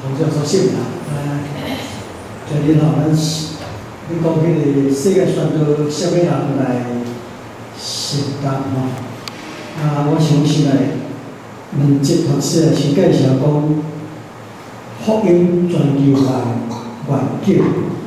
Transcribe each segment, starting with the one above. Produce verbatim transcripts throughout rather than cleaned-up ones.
洪教授信啦，啊，今日吼，咱你讲迄个世界宣道什么人来实达吼？啊，我想起来，两节读册是介绍讲福音全球化愿景。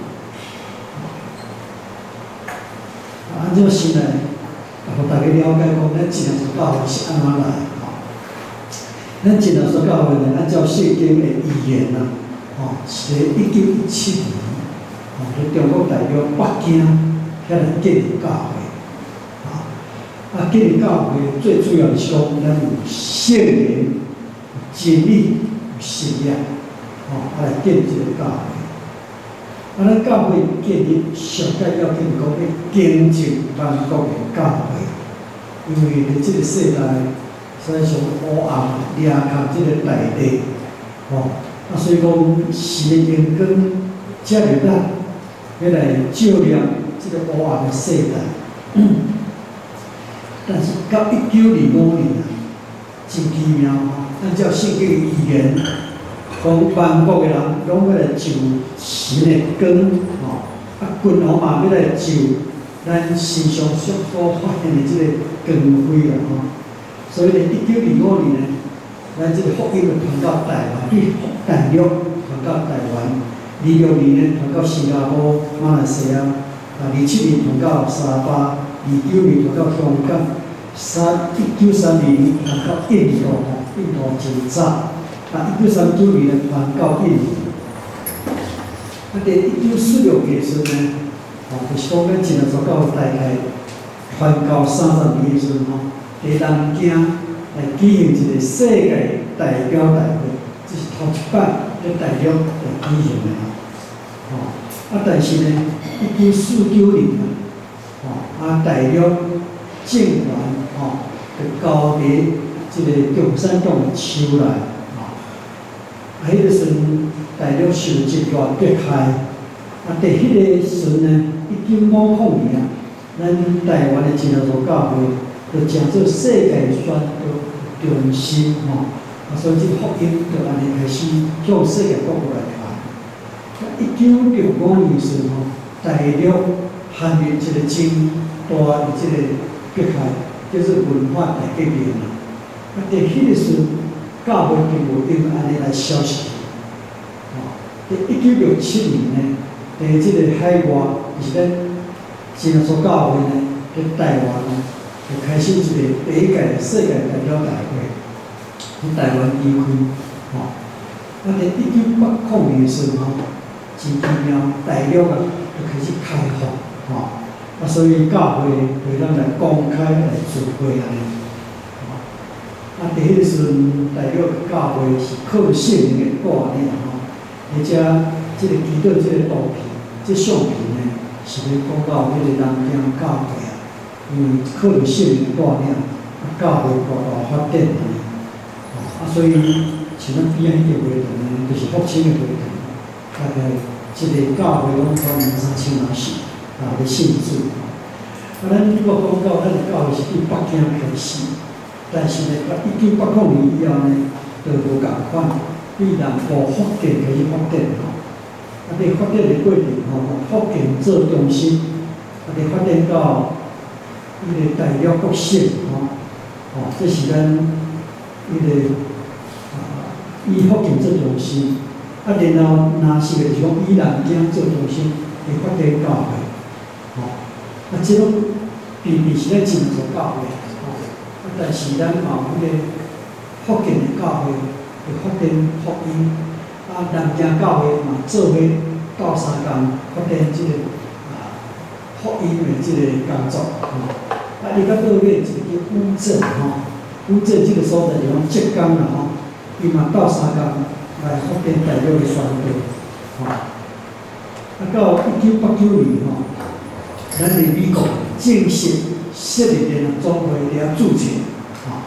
啊，按照先来，互大家了解讲，咱真耶稣教会是安怎来吼？咱真耶稣教会呢，按照圣经的预言啊，吼，是咧一九一七年，吼，伫中国大陆北京遐来建立教会。啊，建立教会最主要是讲，咱有圣灵、有真理、有信仰，吼，啊来建立一个教会。啊，咱教会建立上界要紧讲要见证万国的教会，因为伫即个世代，所以上黑暗掠卡即个内地，吼，啊，所以讲神的阳光遮入咱，要来照亮即个黑暗的世代。但是到一九二五年啊，真奇妙吼！按照圣经预言，讲万国的人拢要来就神的光吼，啊，君王嘛要来就咱身上所所发现的即个光辉啦吼。所以呢，一九二五年呢，咱即个福音就传到台湾，对大陆传到台湾，二六年呢传到新加坡、马来西亚，啊，二七年传到沙巴。二九年传到香港，三一九三二年传到印度吼，印度真早，啊，一九三九年传到印度，啊，伫一九四六年时呢，吼，就是讲咱真耶稣教会大概传到三十年时吼，伫南京来举行一个世界代表大会，这是头一摆在大陆来举行的吼，啊，但是呢，一九四九年啊。啊，大陆政权吼，就交伫即个共产党的手内，吼。啊，迄个时阵，大陆受一大迫害。啊，伫迄个时阵呢，一九五零年啊，咱台湾的真耶稣教会就成做世界宣道中心吼。啊，所以即福音就安尼开始向世界各国来传。啊，一九六五年时吼，大陆陷入一个真大的即个迫害，叫做文化大革命啦。啊，伫迄个时，教会并无因安尼来消失。哦，伫一九六七年呢，伫即个海外，就是咱真耶稣教会呢，伫台湾呢，就开始一个第一届世界代表大会，伫台湾举开。哦，啊，伫一九八零年时吼，真奇妙，大陆啊就开始开放，吼。啊，所以教会会咱来公开来聚会安尼，吼。啊，伫迄个时阵，大陆教会是靠圣灵的带领吼，而且即个基督即个图片、即相片呢，是咧讲到迄个南京教会啊，因为靠着圣灵的带领，啊，教会大大发展安尼，吼。啊，所以像咱边仔迄个会堂呢，就是福清的会堂，大概即个教会拢可能三千人是。啊，咧信主吼。啊，咱如果讲到咱的教会是伫北京开始，但是呢，到一九八零年以后呢，就无共款，对南部福建开始发展吼。啊，伫发展的过程吼，福建做中心，啊，伫发展到迄个大陆国省吼，吼，这是咱迄个啊，以福建做中心，啊，然後若是个是講以南京做中心嚟發展教會。吼，啊，即种并并是咱真耶穌教會，吼，啊，但是咱嘛有迄個福建的教會，會發展福音，啊，南京教會嘛做伙鬥相共發展即、這個啊福音的即個工作，吼，啊，伊到倒尾一個叫烏鎮，吼，烏鎮即個所在就講浙江啦，吼，伊嘛鬥相共來發展大陸的宣道，吼，啊，到一九八九年，吼。咱伫美国正式设立联合总会了注册，吼，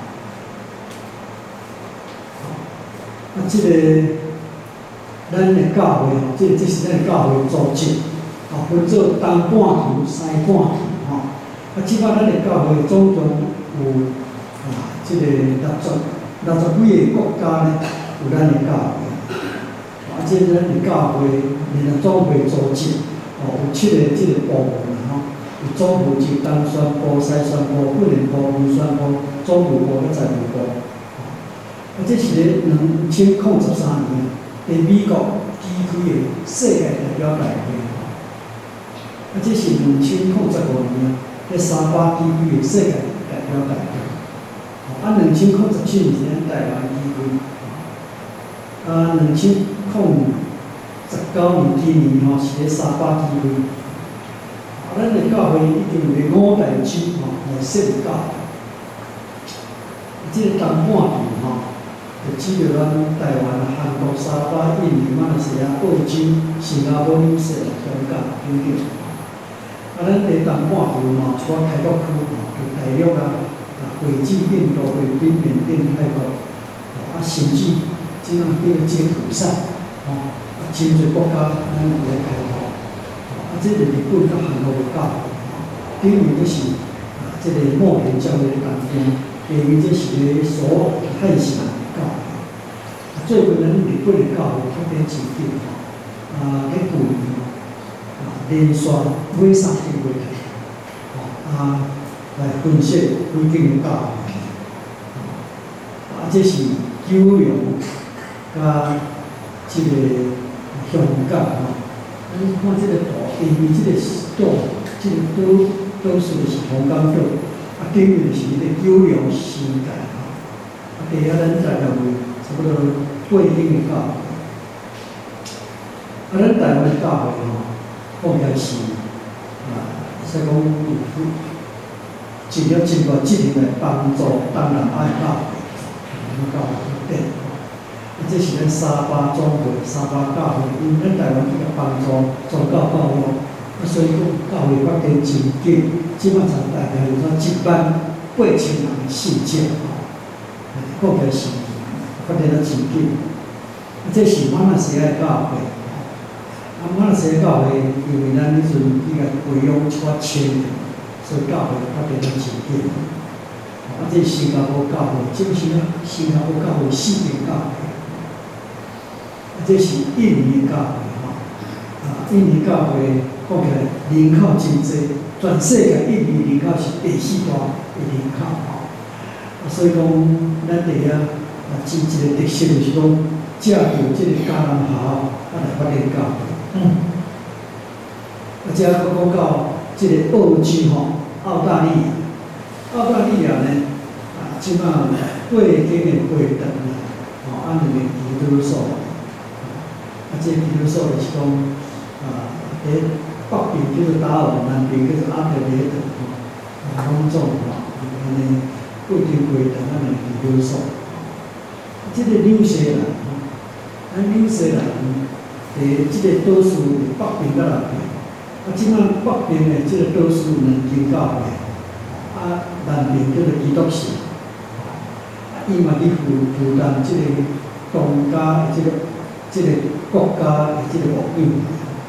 啊，即个咱的教会吼，即这是咱的教会组织，啊，分做东半区、西半区，吼，啊，即摆咱的教会总共有啊，即个六十六十几个国家呢，有咱的教会， 即咱伫教会，连个总会组织，哦，有七个即个部门吼，有总负责东宣部、西宣部、训练部、文宣部、总务部、甲财务部。啊，这是咧两千零十三年，伫美国举开的世界代表大会。啊，这是两千零十五年，咧三巴举开的世界代表大会。啊，两千零十七年是台湾举开。啊，两千零十九年今年吼是咧三巴举开。啊，咱的教会已经有五代志吼来设立教会。即个东半边吼。就指着咱台湾、韩国、沙巴、印尼、马来西亚、澳洲、新加坡、纽西兰、香港等等。啊，咱伫东半边嘛，除了开国区吼，就大陆啊、啊斐济、印度、菲律宾、缅甸、泰国，啊甚至即样叫柬埔寨，吼，啊真侪国家咱有咧开拓。啊，即个日本甲韩国嘅教育，等于这是啊，即个末日教育嘅当中，等于这是咧所汉城。最近咱日本的教育发展前景吼，啊，喺去年啊连续买三个月题，吼啊来分析规间嘅教育，啊，这是九龙加即个香港吼，咱看即个图，因为即个岛，即个岛岛数是香港岛，啊，顶面是迄个九龙新界吼，啊，地下咱在认为差不多。八间嘅教会，啊，咱台湾嘅教会吼，讲起来是啊，使讲有尽了真大责任来帮助东南亚嘅教会，咱教会发展。啊，这是咱三巴总会、三巴教会，因为咱台湾去个帮助宗教教育，啊，所以讲教会发展真紧，即摆才大概有说一万八千人嘅信众吼，讲起来是。发展得真紧，这是马来西亚教会。啊，马来西亚教会因为咱迄阵伊个培养一寡青年，所以教会发展得真紧。啊，这新加坡教会，这是啊，新加坡教会四间教会。啊，这是印尼教会吼，啊，印尼教会讲起来人口真济，全世界印尼人口是第四大的人口吼。啊，所以讲咱伫遐。啊，真一个特色就是讲，借由即个迦南校啊来发展教育。嗯。啊，遮佫讲到即个澳洲吼，澳大利亚，澳大利亚呢，啊，即摆八间的会堂啦，吼，啊，两个基督所，啊，即个基督所就是讲，啊，伫北边叫做达尔文，南边叫做阿德雷德，吼，啊，拢总吼，安尼八间会堂啊，两个基督所。即个纽西兰吼，咱纽西兰伫即个岛屿北边甲南边，啊，即摆北边的即个岛屿两间教会，啊，南边叫做基督城，啊，伊嘛伫负负担即个东家的即个即个国家的即个福音，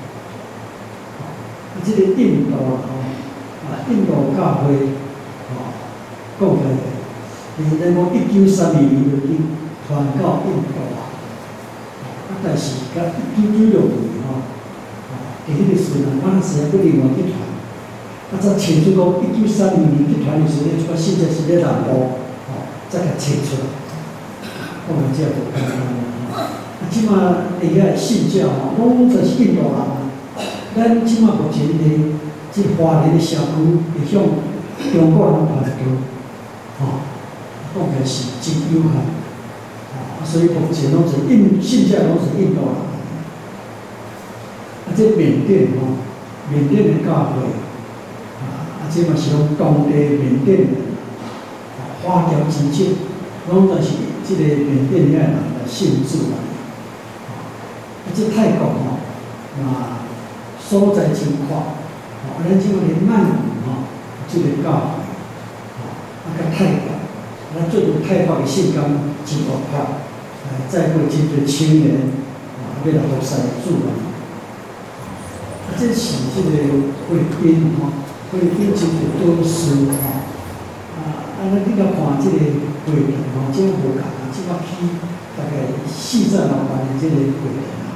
啊，即个印度啦吼，啊，印度教会吼，讲起来，伊咱讲一九三二年就已传到印度啊，啊，但是甲一九九六年吼，啊，伫迄个时阵，马来西亚佫另外集团，啊，则提出讲一九三二年集团的时阵，即个信息是咧南部，吼，才甲提出来，我们这无简单吼，啊，即马伫遐信教吼，拢全是印度人啊，咱即马目前咧，即华人的社区会向中国人传教，吼，讲起来是真有限。所以目前拢是印信教拢是印度人，啊，这缅甸吼，缅甸的教会，啊，啊，这嘛是讲当地缅甸人，啊，华侨真少，拢在是即个缅甸遐人来信主啦，啊，这泰国吼，嘛所在真宽，啊，咱即个连曼谷吼，即个教会，啊，啊，甲泰国，咱最近泰国的信仰真活泼。再过真侪青年啊，要来服侍主啊！啊，这是即个菲律宾吼，菲律宾真侪导师吼，啊，啊，咱比较看即个会堂吼，即个无共啊，即摆起大概四十六万的即个会堂吼，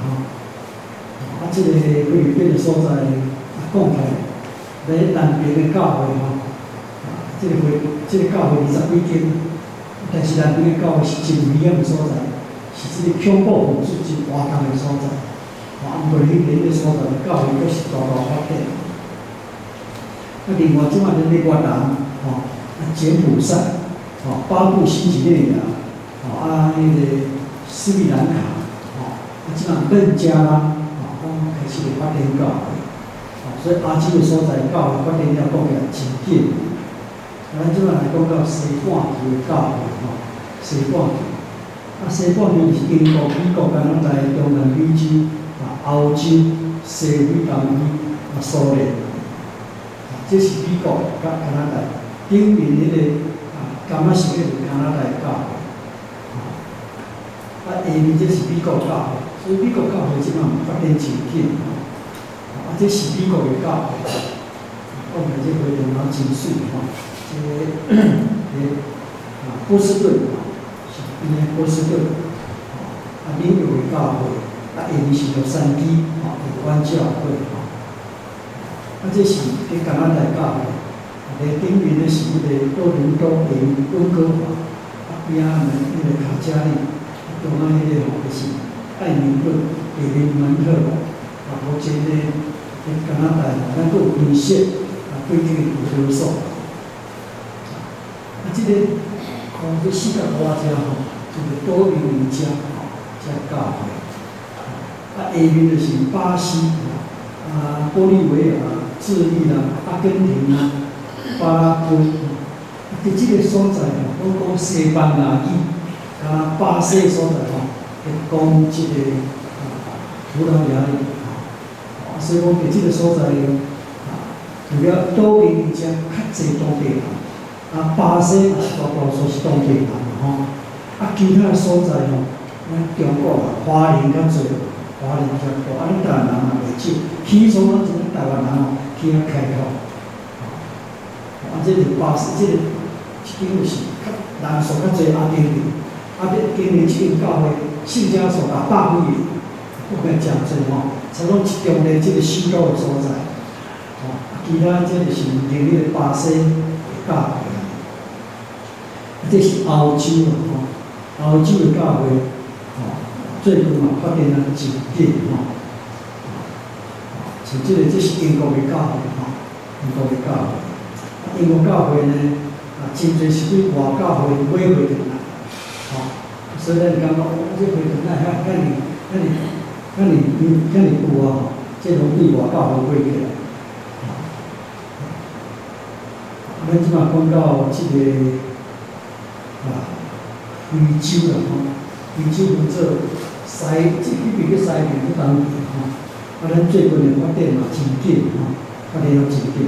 吼。啊，即、这个菲律宾的所在，啊，讲起来，在南边的教会吼，啊，即、这个会，即、这个教会二十几间，但是南边的教会是真危险的所在，是即个恐怖分子真活动的所在。啊，毋过迄边的所在，教会阁是大大发展。啊，另外即摆咱咧越南，吼、啊，柬埔寨，吼、巴布新几内亚，吼、啊，迄、那个斯里兰卡，吼、啊，即摆孟加拉。开始发展教会，哦，所以亚洲的所在教会发展了讲起来真紧。咱即摆来讲到西半球的教会，吼，西半球，啊，西半球是英国、美国、加拿大、中南美洲、啊欧洲、西美、东美、啊苏联，啊，这是美国甲加拿大顶面迄个啊，甘仔是迄个加拿大的教会，啊，啊下面这是美国教会。所以美国教会即摆发展真紧，吼，啊，这是美国的教会，讲起这回头脑真水，吼，这个诶啊波士顿，吼，是因为波士顿，吼，啊纽约的教会，啊下面是洛杉矶，吼，台湾教会，吼，啊这是伫加拿大教会，啊咧顶面咧是迄个多伦多的温哥华，啊边仔呢迄个卡加利，啊中央迄个吼就是。爱民顿、北林门特，啊，目前呢，伫加拿大吼，咱佫有分析啊，对这个研究所，啊，这个看这四个国家吼，就是多明尼加吼，遮教会，啊，下面就是巴西啊、玻利维亚、智利啦、阿根廷啦、巴拉圭，啊，伫这个所在吼，拢讲西班牙语，啊，巴西所在吼。讲即个啊，葡萄牙的啊，所以讲伫即个所在啊，除了多明尼加较侪当地人，啊，巴西也是大多数是当地人吼，啊，其他所在吼，咱中国啊，华人较侪，华人较多，啊，咱台湾人也袂少，起初咱即个台湾人吼，去遐开拓，啊，即个巴西，即个即个是较人数较侪阿丁人，啊，要经营即个教会。信家所啊，百几年，我甲讲真吼，才拢集中咧即个首都的所在，吼，其他即个是另迄个巴西的教会，这是欧洲啊，吼，欧洲的教会，吼，最近嘛发展啊真紧吼，像即个这是英国的教会吼，英国的教会，英国教会呢，啊，真侪是对外教会买回来，吼。所以咱感觉，哦，这回头那遐遐尼遐尼遐尼遐尼久啊，这拢对外教会买起来。啊，咱即马讲到即个啊，非洲啦吼，非洲分做西，即迄边叫西边叫东边吼。啊，咱最近的发展嘛真紧吼，发展了真紧。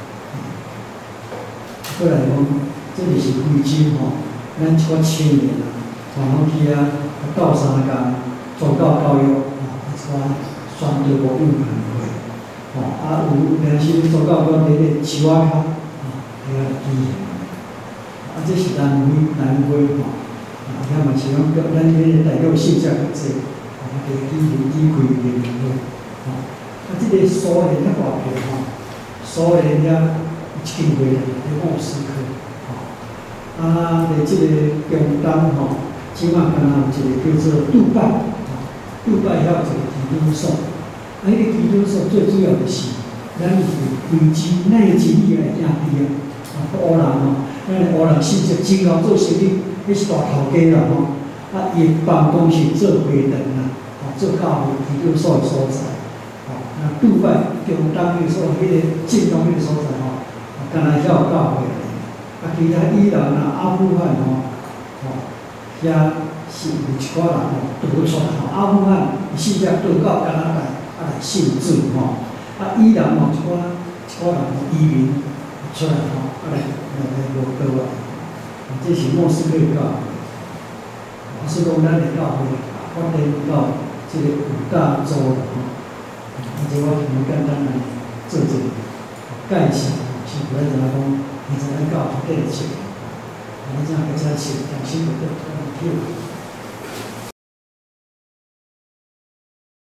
过来讲，这里是非洲吼，咱一个青年啊。传统去啊，斗相共宗教教育，啊，一寡宣导无用行会，吼，啊有平时宗教教伫咧树仔骹，啊，遐举行，啊，这是南非南非吼，啊，遐嘛是讲叫咱迄个大陆信者较济，啊，伫举行举开联会，吼，啊，即个苏联较大片吼，苏联遐一间会咧莫斯科，吼，啊，伫即个中东吼。即马敢若有一个叫做杜拜，啊，杜拜遐有一个基督所，啊，迄个基督所最主要的是，咱是非洲内地里的兄弟啊，啊，乌人吼，咱的乌人性质真够做生意，迄是大头家啦吼，啊，伊办公室做会堂啦，啊，做教会基督所的所在，啊，那杜拜中东迄个所，迄个近东迄个所在吼，啊，敢若遐有教会，啊，其他伊朗啊、阿富汗吼，吼。遐是有一寡人吼逃出来吼，阿富汗甚至逃到加拿大啊来信主吼，啊伊朗吼一寡一寡人移民出来吼，啊来来来落倒来，啊这是莫斯科教会，啊所以讲咱的教会发展到即个五大洲啦吼，啊这我很简单来做一个介绍，是不然怎么讲，你知影教会建设。我这样大家请讲辛苦的，嗯，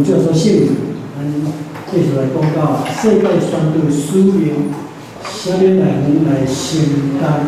主要说性命，咱继续来讲到世界相对使用，啥物来源来承担？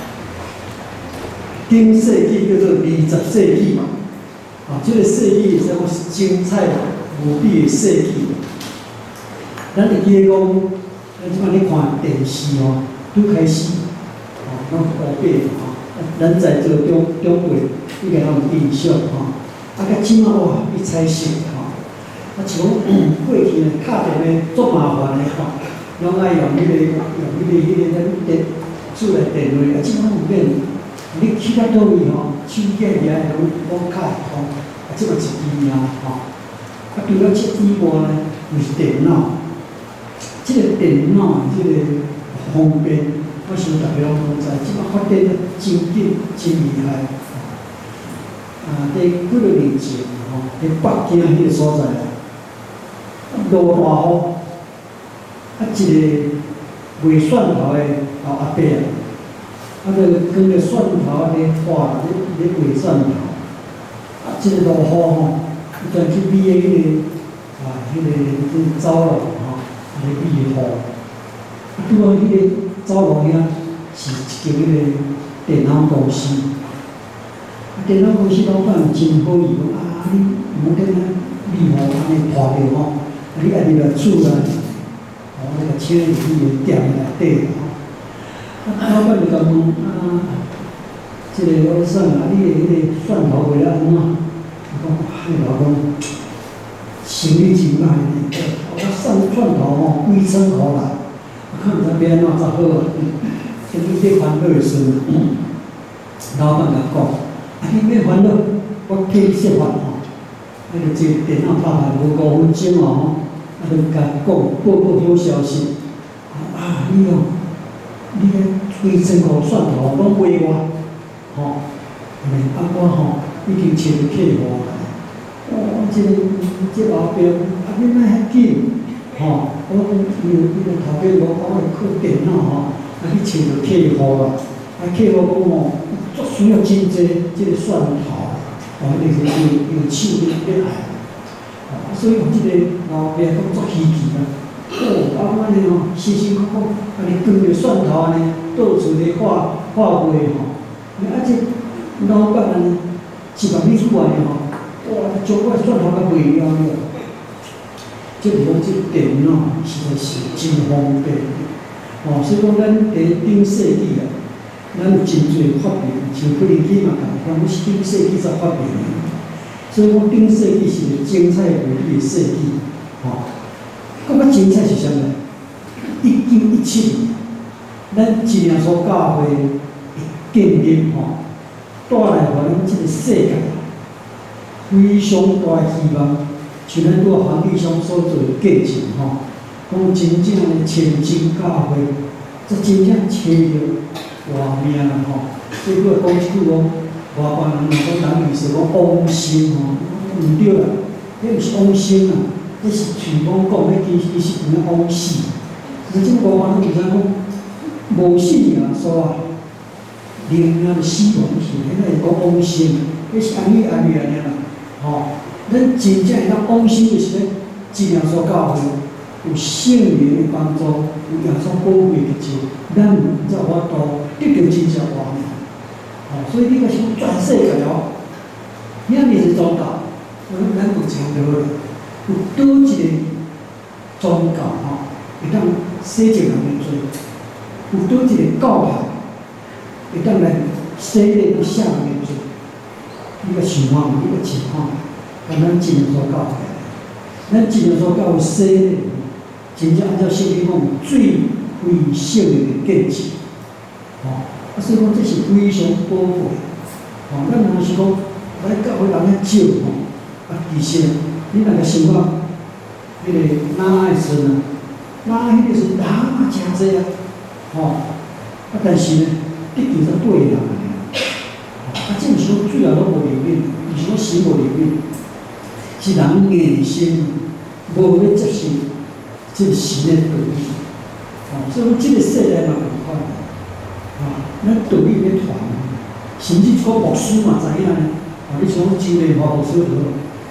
顶世纪叫做二十世纪嘛，啊，这个世纪是讲精彩无比的世纪。咱会记得讲，咱即摆咧看电视吼，拄开始，吼，拢乌白吼，咱在座中中辈应该拢有印象吼。啊，甲即摆哇，伊彩色吼，啊，像过去咧敲电话足麻烦的吼，拢爱用迄、那个用迄、那个迄、那个咱电厝内电话，啊，即摆有免。你去到倒位吼，手机遐拢拢卡通，啊，即个一支尔吼。啊，除了这以外呢，就是电脑。这个电脑这个方便，我想大家拢知，即摆发展得真紧真厉害。啊，伫几个年前吼，伫北京迄个所在，落大雨，啊，一个卖蒜头的老阿伯啊。啊，个跟个蒜头咧画咧咧卖蒜头，啊，即个落雨吼，伊就去买迄个啊，迄个迄走路吼，咧买雨。啊，拄好迄个走路遐是一间迄个电脑公司，啊，电脑公司老板真好意讲啊，你莫跟咱买雨安尼拖着吼，啊，你爱入来厝内，哦，那个请入去个店内底吼。啊，老板就甲问啊，即、这个我说啊，你个迄个蒜头卖了安怎？伊讲，迄老公生意真歹呢，我送蒜头吼几千箍来，我看毋知要安怎才好啊。跟你咧烦恼的时阵，老板甲讲，啊，你免烦恼，我替你说法吼。啊，就这电脑拍下无五分钟哦，啊，就甲讲报告好消息，啊，你哦。你个几千箍蒜头拢卖我，吼，安尼啊我吼已经找到客户啦。哦，即、这个即、这个后壁啊，你莫遐紧，吼，我讲伊个伊个头家我我会靠电脑吼，啊去找到客户啦。啊客户讲吼，足需要真济即个蒜头，哦，迄个是用手咧咧爱，哦，所以即个后壁讲足稀奇啦。哦，啊，安尼哦，辛辛苦苦，安尼耕着蒜头安尼，到处咧画画卖吼。啊，这老板安尼一万米出来吼，哇，将我蒜头甲卖了了。即是讲即电脑实在是真方便。哦，所以讲咱伫顶世纪啊，咱有真侪发明，像不离机嘛共款，是顶世纪才发明的。所以讲顶世纪是个精彩无比的世纪，吼。更较精彩是啥物？一九一七年，咱真耶稣教会建立吼，带来互咱即个世界非常大希望。像咱拄啊黄立兄所做的见证吼，讲真正的千金教会，这真正找着活命啦吼。所以佫讲一句讲，外邦人若讲人意思讲往生吼，毋对啦，迄毋是往生啦。迄是传讲讲，迄其其实有影往死。你即个外邦人毋知讲无死啊，所啊，灵啊死亡去，迄个是讲往生，迄是安尼安尼安尼啦。吼，咱真正会当往生，就是咧，真耶稣教会有圣灵的帮助，有耶稣保护的者，咱才有法度得到真正活命。吼，所以你个是全世界哦，遐尼是宗教，咱目前就了。有倒一个宗教吼，会当洗净人的罪；有倒一个教派，会当来洗礼去赦人的罪。你个想法，你个情况，跟咱真耶稣教会，咱真耶稣教会洗礼，真正按照圣经讲，最为圣的见证。吼，啊，所以讲这是非常宝贵。吼，咱若是讲来教会人较少吼，啊，其实。你若个想讲，迄个哪爱孙啊，哪迄个是哪啊诚济啊，吼，啊但是呢，得救才八个人尔，啊，这毋是讲最后拢无灵敏，毋是讲死无灵敏，是人硬心无要接受这个神的道理，哦，所以讲这个世代嘛共款，啊，咱道理要传，甚至个牧师嘛知影呢，啊，你像真诶华牧师好。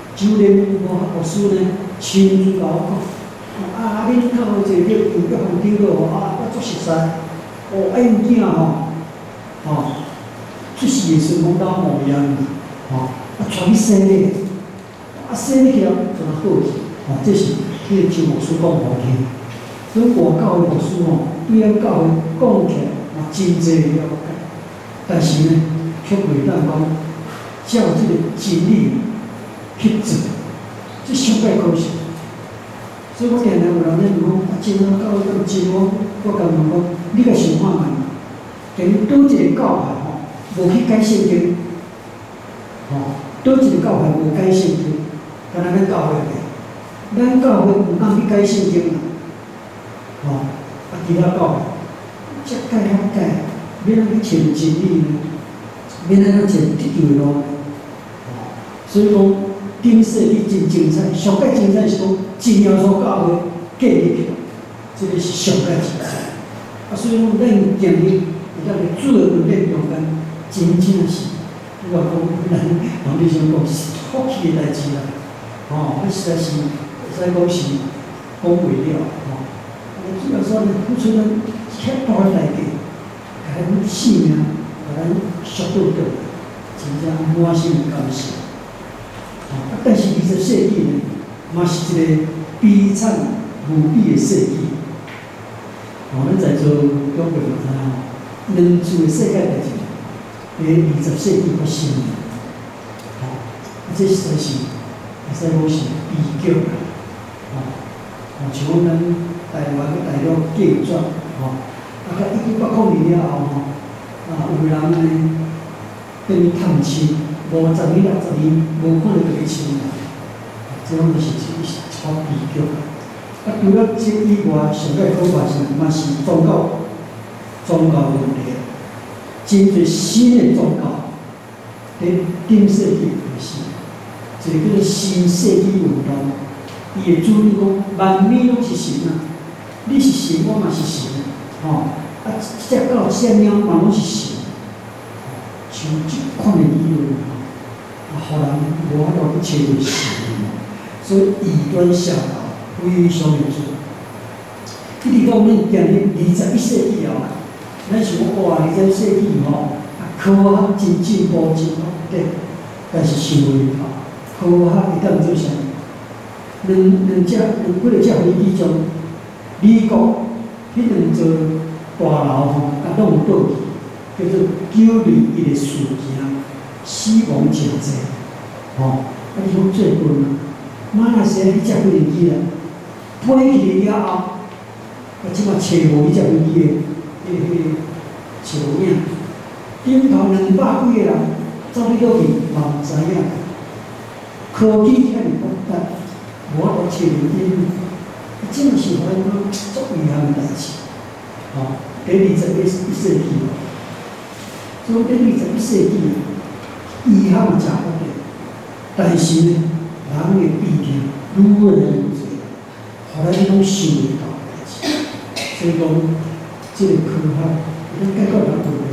就连我牧师呢，亲自甲我讲，啊，恁教会这个有约翰长老啊，我足熟悉，哦，哎，囝吼，吼，出世的时阵讲到牧羊，吼，啊，传去生咧，啊，生咧起来就好去，吼，这是迄个周牧师讲我听。所以外教的牧师吼，对咱教会讲起来嘛真侪了解，但是呢，却袂当讲照这个真理去做，这上界可惜。所以我定定有人咧问讲，啊，真好教会咁真好，我甲问讲，你甲想看觅，今日倒一个教派吼，无去改圣经，吼，倒一个教派无改圣经，敢若咱教会个，咱教会有当去改圣经啦。吼，啊，其他教会，遮改遐改，免咱去寻真理呢，免咱去寻得救的路。吼，所以讲，顶世你真精彩，上界精彩是讲真耶稣教会建立起来，这个是上界精彩。啊，所以讲，咱今日有当个主的观点中间，真正是，我讲咱王弟兄讲是福气的代志啦。吼，迄实在是，会使讲是讲袂了。吼。主要说呢，付出咱遐大个代价，甲咱性命，甲咱赎到倒来，真正满心感谢。啊，但是二十世纪呢，嘛是一个悲惨无比的世纪。哦，咱在座各位嘛知影，两处的世界代志，伫二十世纪发生的。哦，这实在是，会使讲是悲剧啦。哦，哦，像咱。台湾个大陆建筑，吼，啊，甲一九八零年了后，吼，啊，有人呢变去探亲，五十年、六十年无看到这个亲人，这种就是一是超悲剧。啊，除了这以外，上界可怕是嘛是宗教，宗教问题，真侪新的宗教，伫顶世纪开始，一个叫做新世纪运动，伊的主理讲万物拢是神啊。你是神，我嘛是神，吼、哦！啊，只狗、只猫嘛拢是神，像即款的理论，啊，互人无法度去找到神，所以异端邪道非常严重。一直到咱今日二十一世纪后，咱想哇，二十一世纪吼，啊，科学真进步、真发达，但是想袂到，科学会当做啥？两两只两几个只飞机中。美国迄两座大楼吼，啊，拢有倒去，叫做九二一个事件，死亡真济，吼、哦，啊，你讲最近啊，马来西亚迄只飞机啊，飞去了后，啊，即马找无迄只飞机的，迄个迄个照影，顶头两百几个人走去倒去，嘛毋知影，科技遐尔发达，无法度找到。即嘛是互咱讲足遗憾的代志，吼、哦，第二十一世纪，所以第二十一世纪，遗憾真发达，但是呢，人的悲剧愈来愈多，互咱拢想袂到的代志。所以讲，即、这个科学，咱解决咱问题，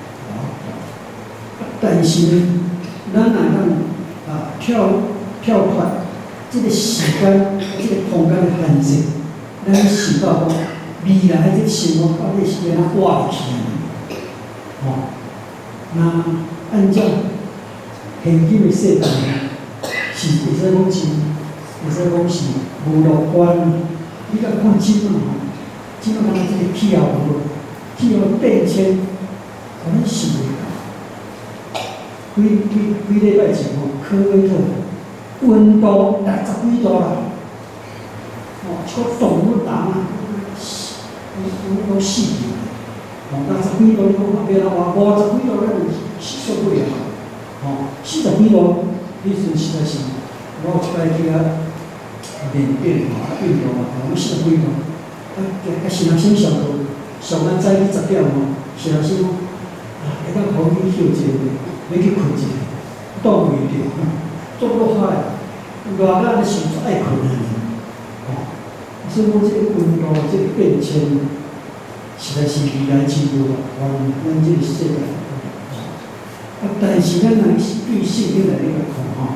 啊，但是呢，咱若咱啊跳跳脱。这个时间、这个空间的限制，咱想到讲未来这个生活到底是要哪活下去呢？吼、哦，那按照现今的世代，是会使讲是，会使讲是无乐观。你甲看即马吼，即马敢若这个气候无，气候变迁，可能想袂到。几几几礼拜前吼，科威特。温度达十几度啦，哦，像动物人啊，都都死去，哦，达十几度你讲啊，别人话五十几度咱是受不了，哦，四十几度，迄阵实在是，我有一摆去啊练练吼，啊运动啊，我四十几度，啊，甲先生上课，上晚早起十点吼，先生讲，啊，会当互你休一下，要去困一下，挡袂着。做落海，热咱的时阵爱困啊，吼、哦。所以讲，这个温度，这个变迁，实在是未来之路啊，咱咱这个世界。啊，但是咱若是对圣经来咧看吼，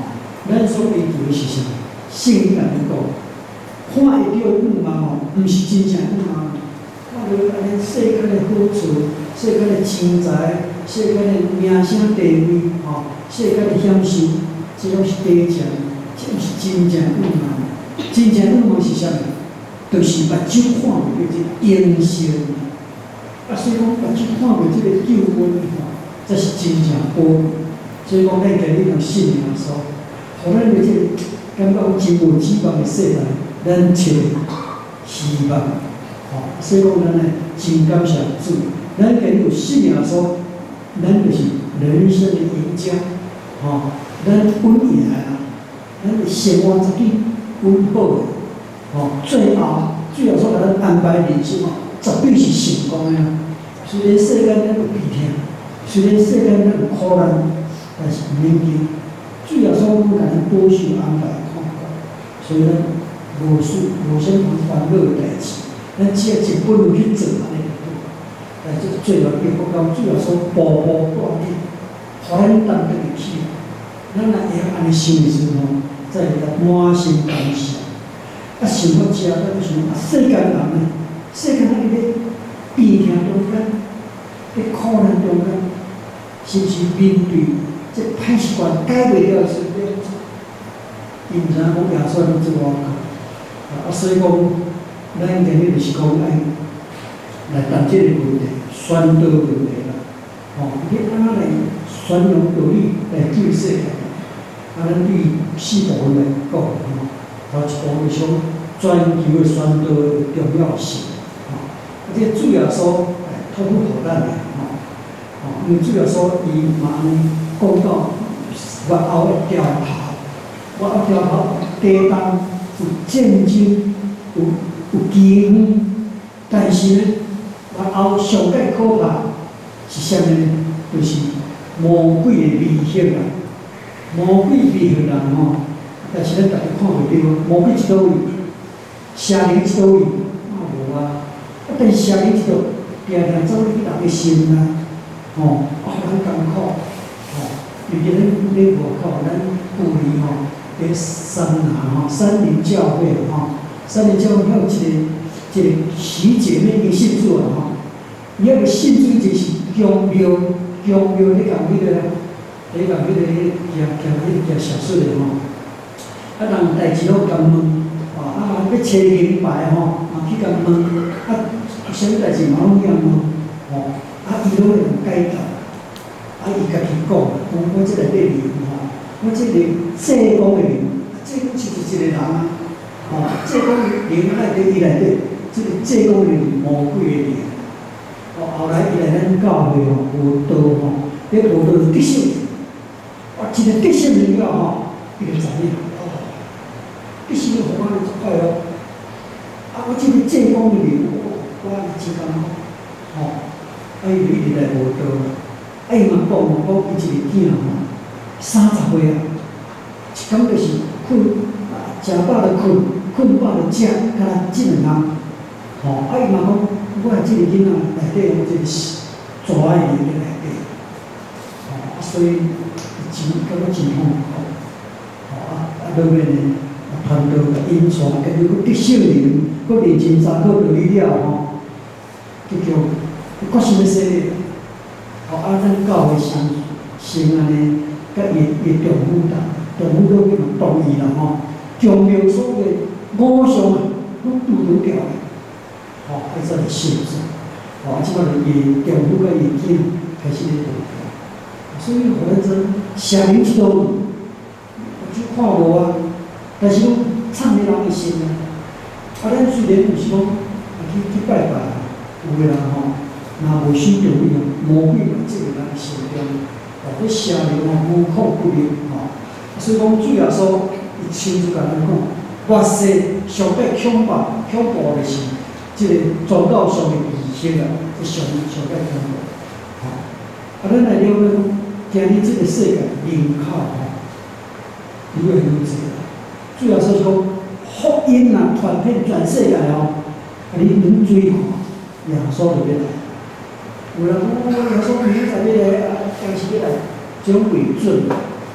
咱所追求的是啥？圣经来讲，看会到五万哦，毋是真正五万，看到安尼世间的好处、世间的钱财、世间的名声地位吼，世间的享受，这拢是假象，这毋是真正五万。真正五万是啥物？就是目睭看到这英雄。啊，所以讲目睭看到这个救恩吼，这是真正宝贵。所以讲，咱今日用信仰的时候，互咱的这个感觉真无指望的世代，咱找希望。吼，所以讲，咱呢真感谢主。咱今日有信仰的时候，咱就是人生的赢家。吼，咱稳赢来啦，咱的生活绝对稳好的。吼，最后最后所甲咱安排人生吼，绝对是成功的啊。虽然世间咱有悲痛，虽然世间咱有苦难。但是毋免惊，主要所讲，甲咱保守安排看顾，所以咱无事无啥通烦恼的代志，咱只要一本路去做安尼就好。但这最后结果到主要所步步带领，互咱当得入去。咱若会晓安尼想的时候，才会当满心感谢。啊，想到遮，咱就想啊，世间人呢，世间人伫咧悲痛中间，伫苦难中间，是不是面对？这歹习惯改袂了是变，因知影讲耶稣拢做我啊，所以讲，咱今日就是讲爱来谈这个问题，宣道问题啦。吼，你安怎来宣扬道理来救世界？啊，咱对四部分来讲，吼，头一部是讲全球的宣道的重要性，吼，啊，这主要所托付互咱的，吼，吼，因为主要所伊嘛安尼。讲到越后的调头，越后调头地动有战争，有有饥荒，但是呢，越后上界可怕是啥物呢？就是魔鬼的威胁啊！魔鬼威胁人吼，但是咱大家看袂到，魔鬼一倒位，邪灵一倒位，啊无啊！啊，但是邪灵一倒，定定走入去人的心啊，吼，啊，很艰苦。尤其咱咧外口，咱故里吼，咧山南吼，山林教会吼，山林教会还有一个一个徐姐妹伊信主啊吼，伊遐个信主就是强庙强庙咧共迄个咧共迄个咧行行迄个行小事的吼，啊人代志拢共问，哦啊要找明白吼，嘛去共问，啊啥物代志嘛拢去共问，吼，啊伊拢会共解答。啊！伊家己讲，讲我即个内容吼，我即个济公的灵，济公就是一个人啊，吼，济公灵海伫伊内底，即个济公的灵魔鬼的灵，哦，后来伊来咱教会吼，有道吼，咧无道得胜，哇，一个得胜了了吼，伊就知影，哦，得胜了，互我足快乐，啊，我即个济公的灵，我真艰苦，吼，啊，伊就一直来无道。啊，伊嘛讲讲伊一个囝吼，三十岁啊，一工就是困啊，食饱就困，困饱就食，敢即两项。吼，啊，伊嘛讲，我即个囡仔内底有一个蛇的灵在内底，吼，啊，所以真感觉真痛苦。吼，啊啊，落面呢，传道甲引传，甲伊佫得胜灵，佫认真查考道理了吼，结局决心要洗礼。哦，啊，咱教会先先安尼，甲伊伊丈夫搭，丈夫都去同意啦吼，将庙所有五项啊，拢拄拄掉咧，吼，啊，再来信主，吼，啊，即摆就伊丈夫甲伊囝开始咧祷告，所以互咱说邪灵一道路，就看无啊，但是拢藏咧人的心啊，啊，咱虽然有时讲去去拜拜，有个人吼。若无守道理，魔鬼嘛，即个咱心中，或者邪灵吼，无孔不入吼。所以讲，主要说，伊亲自甲咱讲，末世上帝恐怖恐怖的是，即个宗教上的仪式啊，即上上帝恐怖。吼，啊，咱来了解今日即个世界人口吼，愈来愈济啦。主要说讲，福音啊，传遍全世界吼，啊，你恁注意看，耶稣就要来。有人讲，耶稣明仔载要来，啊，但是要来，种为准，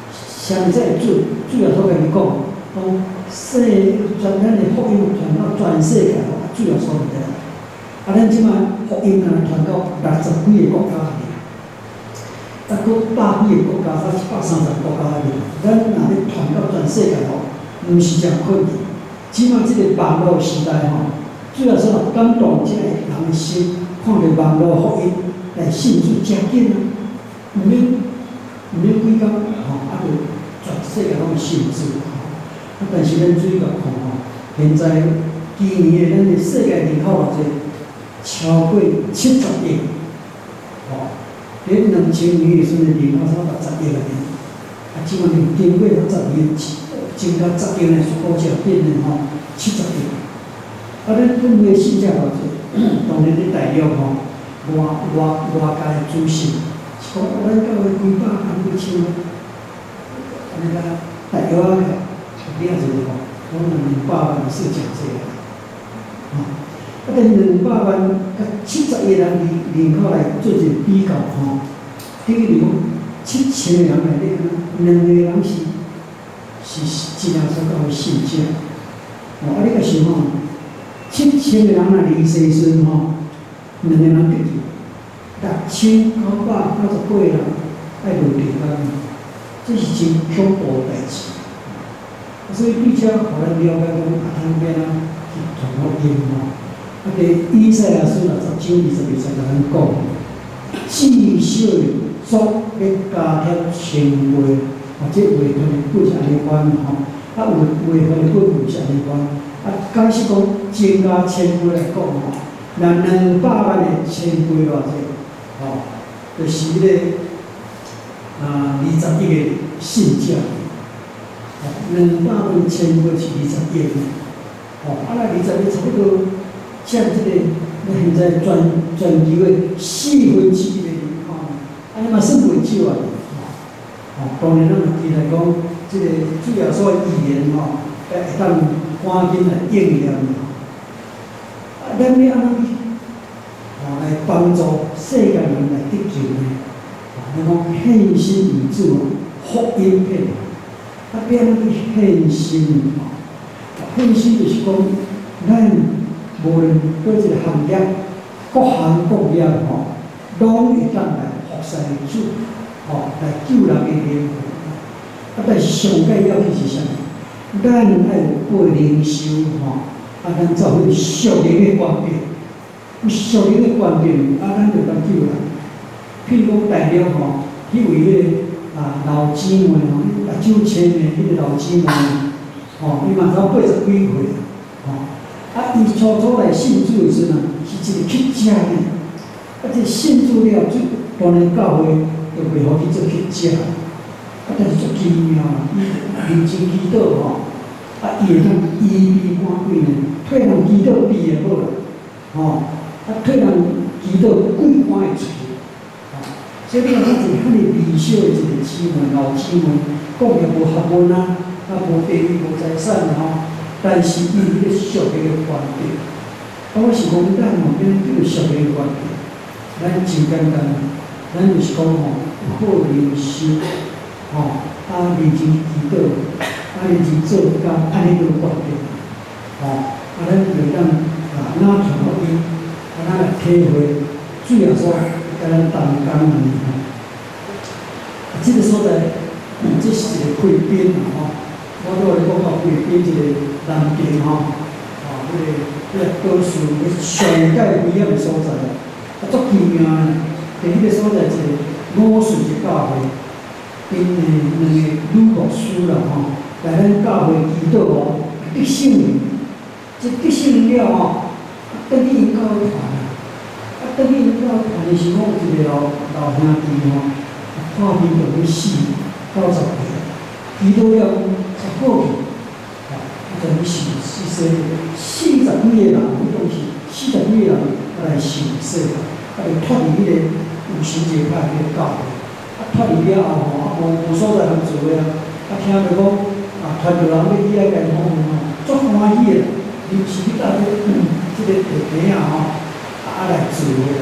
上在主主要所甲你讲，讲世全咱的福音传到全世界，主要所在。啊，咱即摆福音啊传到六十几个国家里，啊，佫百几个国家，才一百三十个国家里，咱若要传到全世界吼，毋是真困难。即摆即个网络时代吼，主要说感动即个人的心，看到网络福音来信主真紧啊，毋免毋免几工吼，啊，就全世界拢信主吼。啊，但是咱注意来看吼，现在今年的咱的世界人口偌济？超过七十亿，哦，连两千年的时阵人口差六十亿个人，啊，即摆经过六十年，增加十亿的数国家变成吼七十亿。啊，咱本地信者偌济，当然咧大陆吼，外外外界的资讯，是讲咱教会几百万几千个，安尼个大陆啊个，领一个吼，可能两百万是真济个，啊。啊，但两百万甲七十亿人人人口来做一个比较吼，等于讲七千个人内底，两个人是是真正所讲的信者。哦，啊，你甲想吼，七千个人若离世时阵吼，两个人得救，六千九百九十八个人爱落地狱，这是真恐怖的代志。所以比较互咱了解讲，啊，通变啊去传福音吼。啊！个以赛亚书六十章二十二节甲咱讲，至少作要加添千倍，或者话通的本是安尼款吼，啊有话通的本毋是安尼款，啊假使讲增加千倍来讲吼，那两百万的千倍偌济，吼，就是迄个啊二十亿个信者，吼，两百万千倍是二十亿个，吼，啊那二十亿差不多。像这个，咱现在全全球的四分之一的人口，安尼嘛算袂少啊！哦，当然咱期待讲，这个主要所语言吼，会当赶紧来应验啊，咱要安怎哦来帮助世界人来得救呢？哦，咱讲献身于主啊，福音片啊，要安怎去献身吼？献身就是讲咱。无论对一个行业，各行各业吼，拢会当来服侍主，吼来救人的灵魂。啊，但是上界要紧是啥物？咱爱有过灵修吼，啊，咱才会属灵的观点，属灵的观点，啊，咱就当救人。譬如讲大陆吼，迄位迄个啊老姊妹吼，目睭青的迄个老姊妹，吼，伊嘛才八十几岁，吼。啊！伊初初来信主的时阵啊，是一个乞食呢。啊，这信主了，就当然教会就袂互去做乞食。啊，但是足奇妙啊！伊认真祈祷吼，啊，伊会当医病赶鬼呢，替人祈祷治会好啦，吼，啊，替人祈祷鬼赶会出去。啊，所以你看，咱一个遐尼微小的一个姊妹、老姊妹，讲也无学问啊，啊，无地位、无财产吼。但是伊迄个属灵的观点，啊，我是讲咱后面叫属灵的观点，咱真简单，咱就是讲吼，有好灵修，吼，啊，认真祈祷，啊，认真做工，安尼个观点，吼，啊，咱就当啊，哪传福音，啊，咱来体会，主要说甲咱同工安尼吼，啊，即个所在，嗯，这是一个开边啊，吼。我拄咧讲到菲律宾一个南边吼，啊，迄个迄个高速上界危险的所在，啊，足奇妙呢。伫迄个所在一个五顺一教会，因诶两个女牧师啦吼，来咱教会祈祷吼，得圣灵，即得圣灵了吼，等于因教会团啊，啊，等于因教会团的时候，一个老老兄弟吼，看见就要死九十岁，祈祷了。较好去，啊，等于是是说四十几个人，迄种是四十几个人来受洗，啊，就脱离迄个有神节派迄个教会，啊，脱离了后吼，啊，无无所在通做啊，啊，听着讲啊，传着人要去爱家访问吼，足欢喜的，临时去搭个即个地皮啊吼，啊来做的，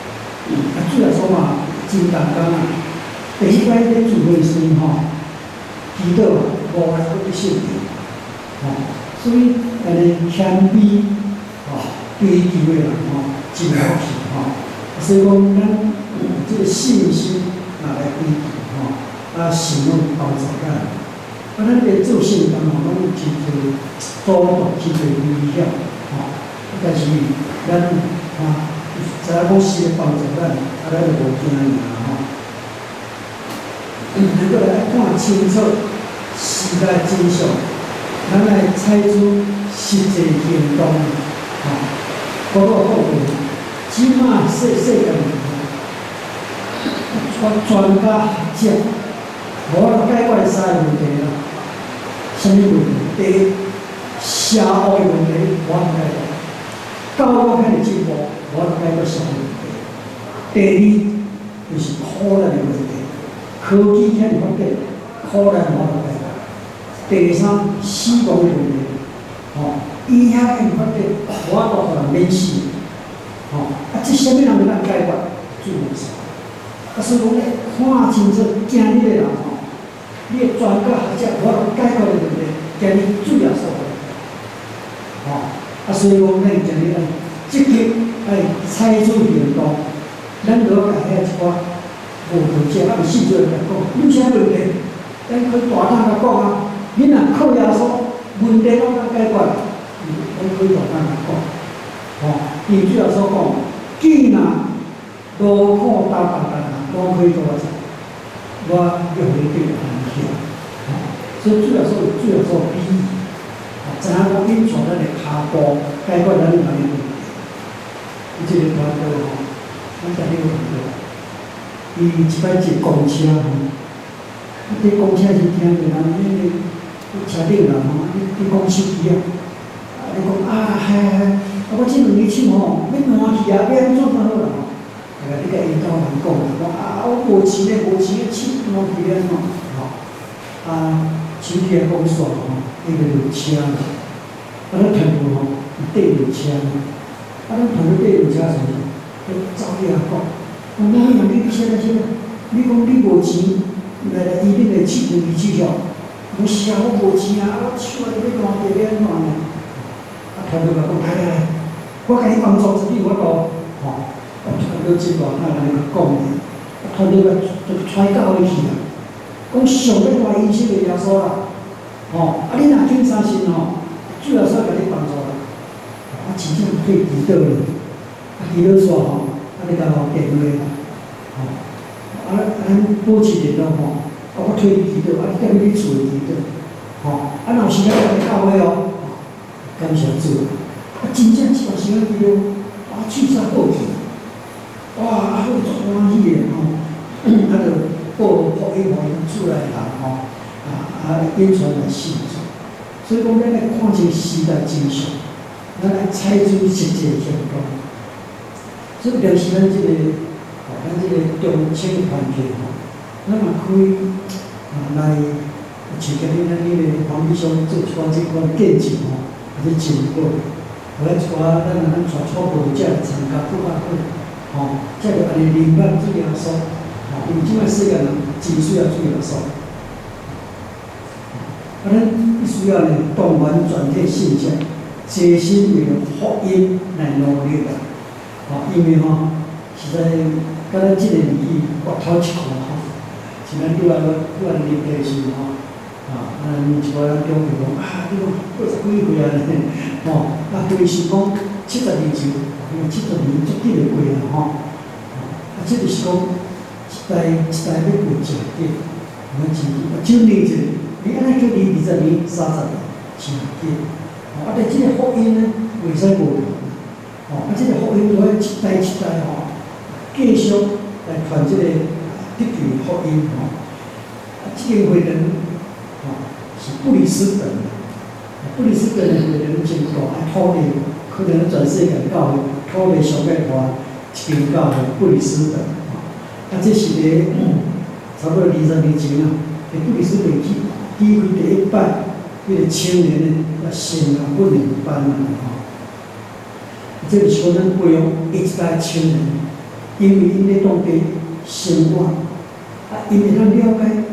啊，主要说嘛，真简单啊，第一摆咧做会时吼。 祈祷无法度去信任，哦，所以安尼谦卑，哦，追求的人吼，真福气吼。所以讲，咱这个信心拿来追求吼，啊，神拢帮助咱。啊，咱咧做信工吼，拢有真侪阻挡，真侪危险，吼。但是咱啊，知影讲神会帮助咱，啊，咱就无惊尔吼。能够来看清楚时代真相，咱来采取实际行动，吼。包括后面，即马世世界专专家学者，无法度解决三个问题啦。什么问题？第一，社会问题无法度解决。教育遐尼进步，无法度解决社会问题。第二，就是苦难的问题。科技遐尼发展，苦难无法度解决。第三，死亡的问题，吼，医学遐尼发展，无法度互人免死，吼，啊，即啥物人要咱解决？最无啥。啊，所以讲咧，看清楚今日的人吼，你的专家学者无法度解决的问题，今日主要所在，吼，啊，所以讲咱今日爱积极爱采取行动，咱就要甲遐一寡。无读者啊，有四岁来讲，有啥问题？咱可以大胆来讲啊！你若靠耶稣，问题拢能解决，咱可以大胆来讲。哦，因主耶稣讲，既然劳苦担当的人，拢可以做者，我要你对安息。哦，所以主耶稣有主耶稣比喻，哦，知影讲因从咱的骹步解决咱的问题。伊这个团队吼，咱逐日有看到。伊一摆坐公车吼，啊，伫公车时听着人迄个车顶人吼，你你讲手机啊，啊，你讲啊，嗨嗨，啊，我即两日手吼，要换去啊，要安怎好啦吼？啊，你甲引导人讲，讲啊，我无钱咧，无钱咧，手换去安怎？吼，啊，手机啊讲煞吼，伊就落车啦，啊，咱全部吼，缀落车啦，啊，咱全部缀落车时，就走去啊讲。我哪样你现在现在，你讲你无钱来来医院来去医治疗，我是啊，我无钱啊，我手啊要换地要安怎呢？啊，团队来讲，来来来，我甲你帮助一笔，我讲，吼，啊，团队真大胆来讲的，啊，团队来就揣到伊去啦，讲上要大医生的耶稣啦，吼，啊，你若紧相信吼，主要是甲你帮助啦，啊，真正可以祈祷咧，啊，祈祷煞吼。啊，你甲我电话啦，吼，啊，咱保持联络吼，啊，我推你祈祷，啊，你踮你厝诶祈祷，吼，啊，若有时间来教会哦，感谢主，啊，真正一段时间祈祷，啊，手煞好去，哇，啊，好足欢喜诶吼，啊，就报福音互因厝内人吼，啊啊，引传来信主，所以讲咱来看清时代真相，咱来采取实际行动。所以就是咱即、这个，哦，咱即个中青团体吼，咱也可以啊来像今日咱迄个黄秘书做一寡即款见证吼，或者成果，或者一寡咱咱全初步者来参加做法会，吼，则着安尼明白主耶稣，吼，因为即摆世界人真需要主耶稣，啊，咱必须要呢动员全体信者，齐心为了福音来努力啊。哦，因为吼，实在，甲咱即个年纪，骨头一块吼，像咱拄仔个拄仔年纪时吼，啊，咱一寡人中辈讲啊，你讲八十几岁啊呢，吼，啊，其实讲七十年前，因为七十年足紧就过啦吼，啊，即就是讲一代一代要过正紧，我们前啊，九年前，你安尼叫你二十年、三十年，真紧，哦，啊，但即个福音呢，袂使无。哦，啊，即个福音要一代一代吼，继续来传即个得救福音吼。啊，即个会人吼是布里斯本的，布里斯本的会人真大，啊，土地可能全世界教会土地上界大一间教会布里斯本吼。啊，这是咧、嗯、差不多二十年前啊，伫布里斯本去举开第一摆迄个青年的啊成人训练班啊吼。这个是讲咱培养一代青年，因为因咧当地生活，啊，因为咱了解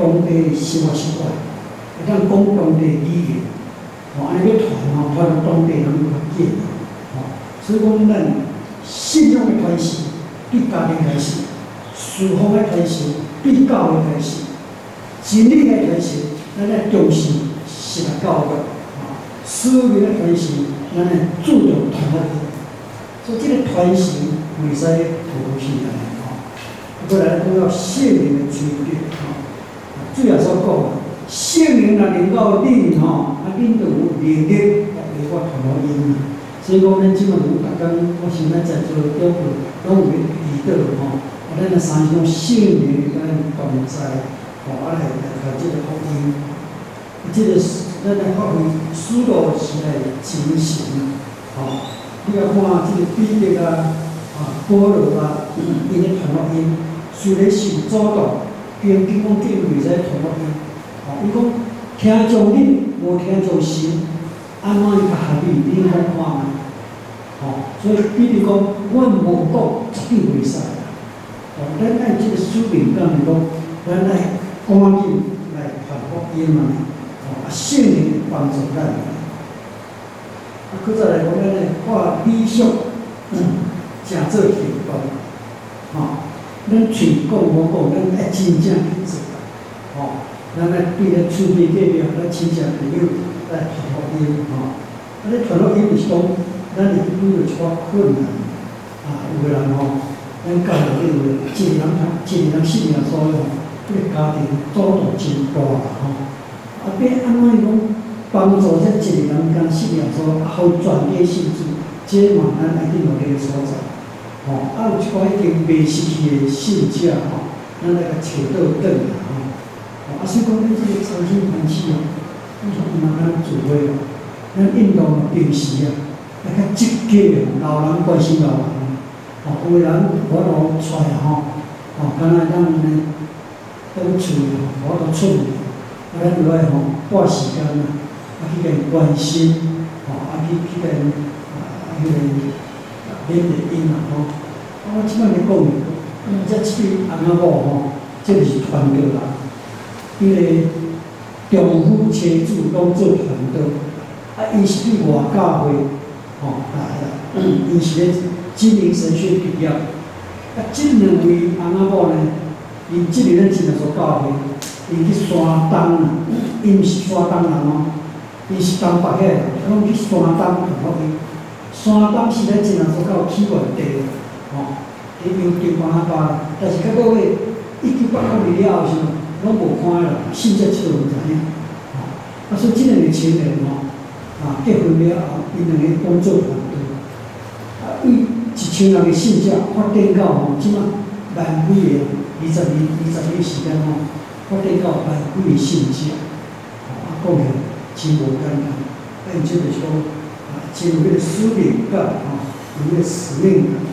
当地生活习惯，会当讲当地语言，吼，安尼要传吼，传到当地人环境，吼，所以讲咱信仰的传承，对家庭开始，师傅的传承，对教会开始，真理的传承，咱来重视神的教育，吼，思维的传承，咱来注重团结。所以这个传承袂使脱去来，吼。过来讲到圣灵的追求，吼。主要所讲啊，圣灵若临到恁吼，啊，恁就有能力来为我传福音啊。所以讲，咱即满有逐工，我想咱在座各位拢有遇到吼，啊，咱来三种圣灵咱同在，吼，啊来来来即个福音，啊，即个咱来发挥使徒时代的精神啊，吼。你要看即个彼得啊、啊保罗啊，因咧传福音，虽然受阻挡，边经讲经袂使传福音。哦，伊讲听从恁，无听从神，安怎伊较合理？你讲看卖。哦，所以彼得讲，阮无讲绝对袂使啦。哦，咱按即个使命感来讲，咱来赶紧来传福音嘛。哦，啊，圣灵帮助咱。啊，搁再来讲，咱咧看理想，嗯，诚做行动，吼，咱嘴讲无讲，咱爱真正去做，吼，咱来对咱厝边隔壁咱亲戚朋友来传福音，吼，啊，咧传福音是讲，咱会遇到一寡困难，啊，有个人吼，咱教育里有一个人他一个人信仰所以吼，这个家庭阻挡真大啦，吼，啊，变安怎讲？帮助这一个人跟信仰说，好转变信主，这嘛咱一定努力的所在。吼，啊有一寡已经未失去的信者吼，咱来甲找到转来吼。啊，所以讲咱这个操心团体哦，咱说毋通咱自毁哦，咱运动平时啊，来较积极哦，老人关心老人，吼，有个人我都出来吼，吼，敢若咱呢，倒厝吼，我都出去，啊，咱落来吼，拨时间啊。啊，去个关心，吼，啊去去个啊，迄个缅甸因啦，吼，啊，我即摆咧讲，嗯，这即个翁仔某吼，这就是传道人，伊个丈夫妻子拢做传道，啊，伊是对外教会，吼，来啦，伊是咧金陵神学毕业，啊，即两位翁仔某呢，伊即个咱今日所教会，伊去山东啦，伊毋是山东人哦。伊是东北个，拢去山东传福音。山东是咱真人所到起源地，吼，伫阳金华巴，但是到到尾一九八九年了后时，拢无看啦，甚至出唔知影，吼。啊，所以即两个青年吼，啊结婚了后，因两个工作团队，啊，为一千人个信者发展到吼，即马万几个，二十二、二十个时间吼，发展到万几个信者，吼，啊，讲起。真无简单，啊！伊即就是讲，啊，真有迄个使命感，吼，有迄个使命感。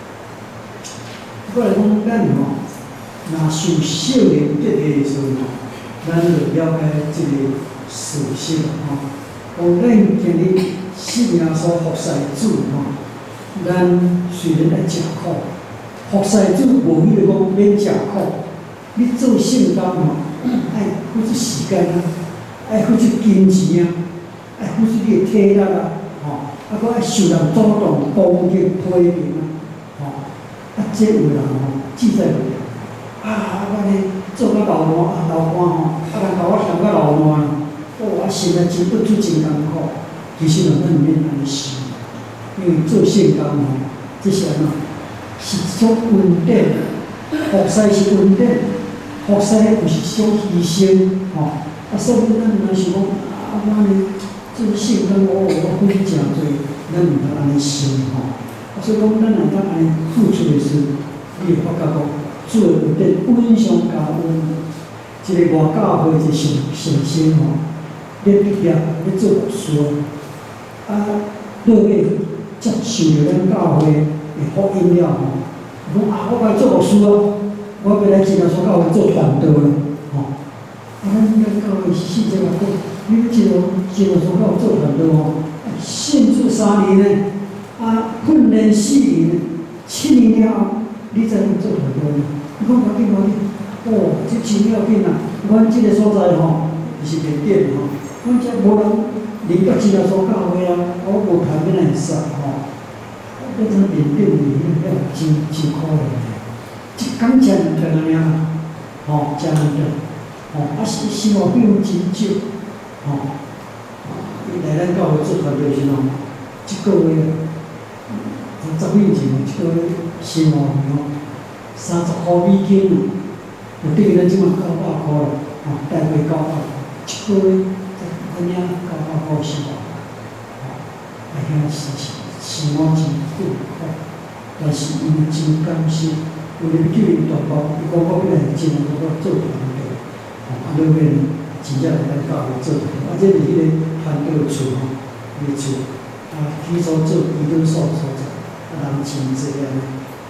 过来讲，咱吼，若受少年得的时阵吼，咱就了解即个事实吼。讲咱今日信仰所服侍主吼，咱虽然爱食苦，服侍主无迄个讲免食苦，你做圣工吼，爱付出时间啊。爱付出金钱啊，爱付出你的体力啊，吼，啊，搁爱受人主动攻击批评啊，吼，啊，这有人吼记载落来，啊，我呢做甲老烂啊，老干吼，啊，人甲我嫌甲老烂，哦，啊，实在真不出真艰苦，其实咱毋免安尼想，因为做圣工吼，这些人是一种稳定，服侍是稳定，服侍有是一种牺牲，吼。啊，所以咱若是讲啊，我呢做圣工，我我付出诚多，咱毋通安尼想吼。啊，所以讲咱若当安尼付出的时，你会发觉讲，做有点温上加温。一个外教会一个神神仙吼，咧毕业咧做牧师，啊，落尾接受着咱教会的福音了吼。讲啊，我该做牧师啊，我要来今日所教会做传道了，吼。啊，咱咱教会是四节话讲，你要一路一路从教做传道哦，信主三年呢，啊，训练四年，七年了后，你才能做传道呢。你讲我紧我紧，我哦，这真要紧啊！阮即个所在吼，是热点吼，阮遮无人离到其他所教会啊，我无谈要来杀吼，变成热点里面了，真真可怜的。一工食两顿安尼啊，吼，食两顿，吼，啊是生活费用真少，吼，伊来咱教会做团队时阵，一个月，十几年前一个月生活费用三十块美金啊。有等于咱即马九百块啦，吼，大概九百，一个月安尼九百块生活，吼，啊遐是是生活真苦苦，但是因为真感谢，为了救因大包，伊讲我要来真能够做团队，吼，啊，落尾真正来咱教会做团队，啊，这是迄个团队的厝吼，伊厝，啊，起初做医疗所所在，啊，人真济安尼，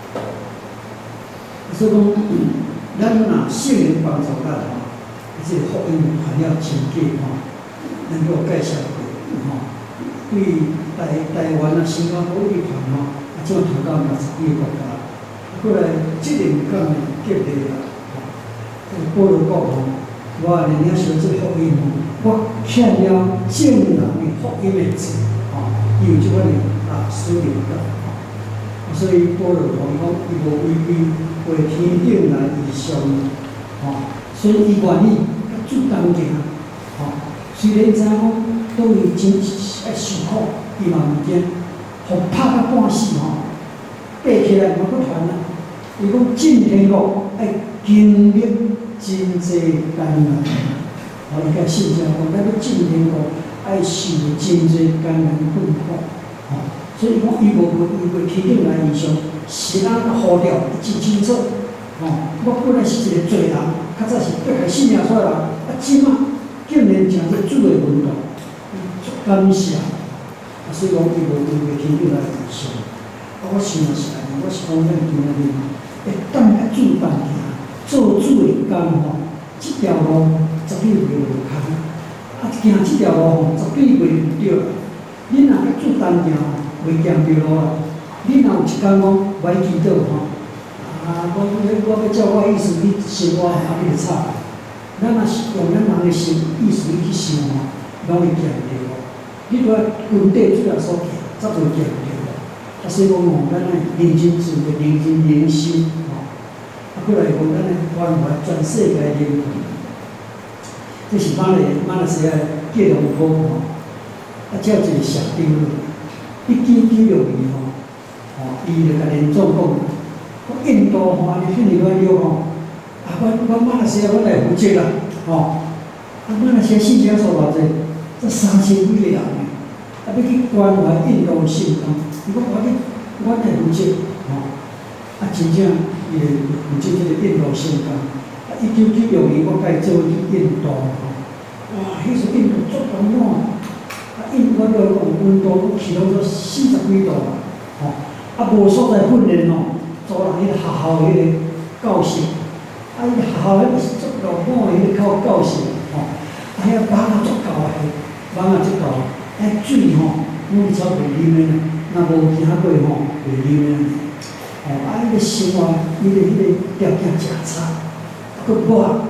所以讲。嗯咱若圣灵帮助咱吼，即个福音传了真假吼，能够介绍过吼。对台台湾啊、新加坡一团吼，啊，即个团到二十几个国家，过来即年间的结例啦，吼。保罗讲吼，我连领受即个福音吼，我欠了正人的福音的罪，吼，伊有即款的啊使命感，吼。所以保罗讲讲，伊无违背。为天顶来以上，吼、哦，所以伊愿意甲主同行，吼、哦。虽然知影讲都会真爱受苦，伊嘛毋惊，互拍到半死吼，爬起来嘛搁传啦。伊讲进天国爱经历真济艰难，吼，伊甲信者讲，咱要进天国爱受真济艰难困苦，吼、哦。所以讲，伊无为为天顶来以上。是咱呼召真清楚，吼、哦！我本来是一个罪人，较早是迫害信仰出来人，啊，即马竟然成做主的门徒，足感谢。啊，所以讲伊无因为天顶来以上，啊，我想是安尼，我是讲咱今仔日会当甲主同行，做主的工吼，即条路绝对袂落空。啊，行即条路吼，绝对袂唔对。恁若甲主同行，袂行对路啊！你若有一工讲歪祈祷吼，啊，我我我要照我意思去生活，啊，你就吵。咱若是用咱人的心意思去想吼，拢会行对无？你拄仔根底主要所行，则袂行对无？啊，所以讲吼，咱爱认真做个认真研修吼，啊，过来讲咱的关怀全世界人民，这是马来马来西亚吉隆坡吼，啊，只有一个社长，一九九六年吼。哦，伊就甲连总讲，讲印度吼，安尼训练完了吼，啊，阮阮马来西亚阮来负责啦，吼，啊，马来西亚信者数偌济，才三千几个人呢，啊，要去关怀印度信仰，伊讲我去，我来负责，吼，啊，真正伊会负责即个印度信仰，啊，一九九六年我甲伊做去印度，吼，哇，迄时印度足冷暖，啊，印我了讲温度去到做四十几度啊，吼。啊，无所在训练吼，做人迄个学校迄个教师，啊，伊学校迄个是足热闹的迄个教教师吼，啊，遐网啊足够的，网啊足够，啊，水吼，拢草袂啉的，若无行过吼，袂啉的，吼，啊，迄个生活，迄个迄个条件真差，啊，佫热，吼，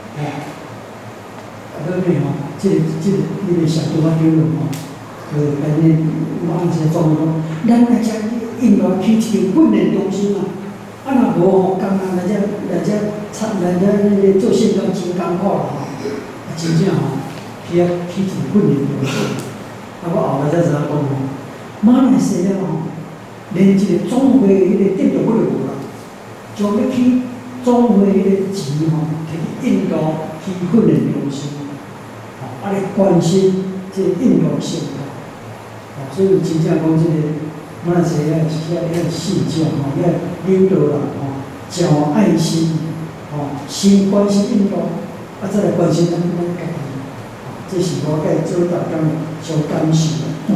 啊，搁咩吼，即个即个迄个上拄仔叫了吼，呃，安尼网是状况，咱来遮。印度去一间训练中心啊，啊若无吼，刚刚来遮来遮参来遮那个做线工真艰苦啦吼，啊真正吼，去啊去一间训练中心，啊我后来才知影讲吼，马来西亚吼，连一个总会迄个店都不会无啦，就要去总会迄个钱吼，摕去印度去训练中心，吼，啊来关心这印度生活，吼，所以真正讲这个。马来西亚遐遐信教吼，遐领导人吼，真有爱心吼，先关心印度，啊再来关心咱咱家己，吼，这是我甲伊做大工上感受的。嗯。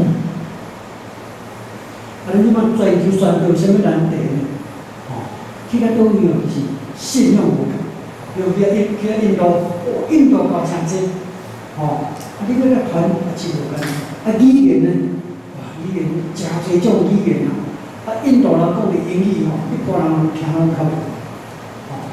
啊，你嘛追求宣导啥物难题呢？吼，去到倒位哦，就是信仰无共，尤其印去到印度，哦，印度搞产济，吼，啊你要甲传啊真有关系，啊语言呢？语言真侪种语言啊！啊，印度人讲的英语吼，一般人听拢较无。吼，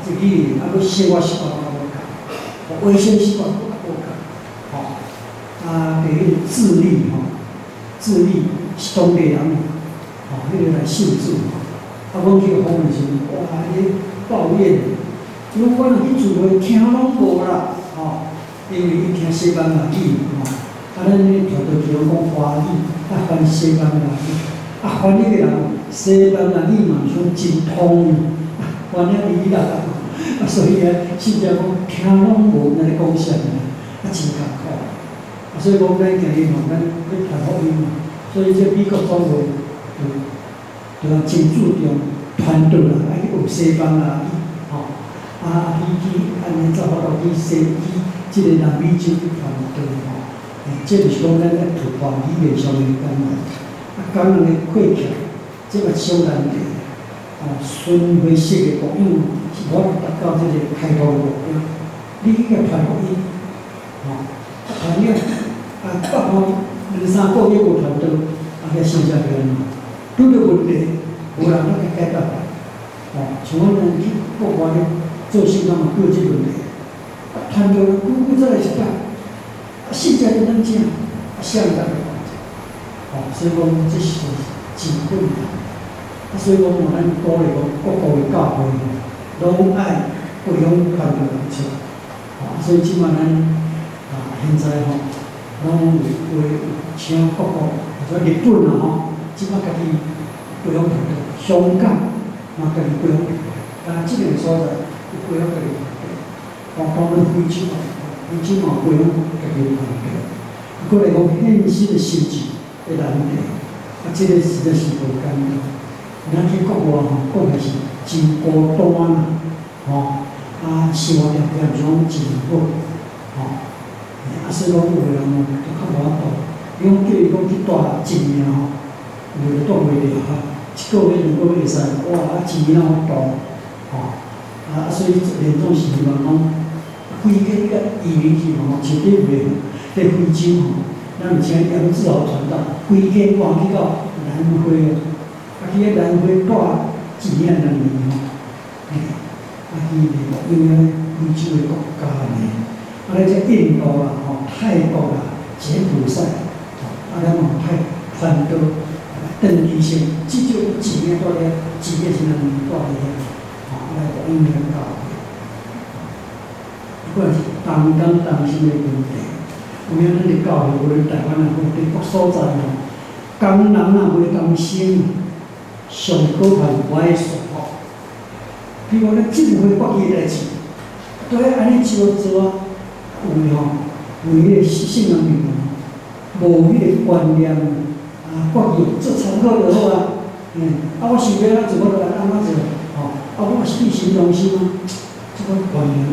这语言啊，要生活习惯较无共，卫生习惯较无共，吼，啊，第迄个智力吼，智力是当地人，吼，迄个来受助吼，啊，阮去访问时，哇，伊抱怨，因为我若去聚会，听拢无啦，吼，因为伊听西班牙语，吼，啊，咱咧条条叫讲华语，啊，翻西班牙语。啊，翻译个人西班牙语嘛算真通，翻译伊啦，啊，所以啊，甚至讲听拢无咱咧讲啥物，啊，真艰苦。啊，所以讲咱今日嘛，咱要谈福音嘛，所以这美国总会就就真注重团队啦，爱去学西班牙语，吼，啊，去去安尼走法度去西去即个南美洲去团队吼，诶，这就是讲咱咧突破语言上面困难。啊，感人的过去，即个小难题，哦，顺回式的供应，是我达到即个开拓的目标。你去个传福音，哦，啊传了，啊北方两三个月无传到，啊，遐剩下个人，拄着问题，无人通去解决啦。哦，像阮咱去国外咧做生意嘛，拄着即问题，啊，传到久久再来一摆，啊，剩下就咱正，啊，啥物人？哦，所以讲这是真困难。啊，所以讲我咱鼓励讲各个的教会吼，拢爱培养传道人出。哦，所以即摆咱啊现在吼，拢会会请各个或者日本啊吼，即摆家己培养传道，香港嘛家己培养传道，但即个所在有培养家己传道。哦，当然非洲啊，非洲嘛培养家己传道。过来讲现实的心情。的难题，啊，这个实在是无简单。咱去国外吼，讲的是真孤单啦，吼，啊，生活条件种真好，吼，啊，所以讲有个人吼，就较无法度。你讲叫伊讲去住一年吼，有的住袂了哈，一个月两个月会使，哇，啊，一年哪有住，吼，啊，所以连种是希望讲，规个个移民去吼，绝对袂在非洲吼。咱有请杨志豪传道，规间搬去到南非啊，啊去迄南非住一年两年吼，嘿，啊去美国，因为非洲的国家呢，啊咧这印度啦、吼泰国啦、柬埔寨，吼啊咱嘛派传道，登记先，至少一年住咧，一年是两年住咧遐，吼来福音来教会，不管是当当当心的问题。有影咱的教会，无论台湾啊，或者各所在吼，工人啊，或者工生，上可怕无爱说吼。比如咱政府国际的代志，都要安尼做做啊，有吼，有迄个信仰面吼，无迄个观念啊，国际做参考就好啊。嗯，啊，我想要安怎做，我就安怎做，吼，啊，我是去行中心啊，这个观念。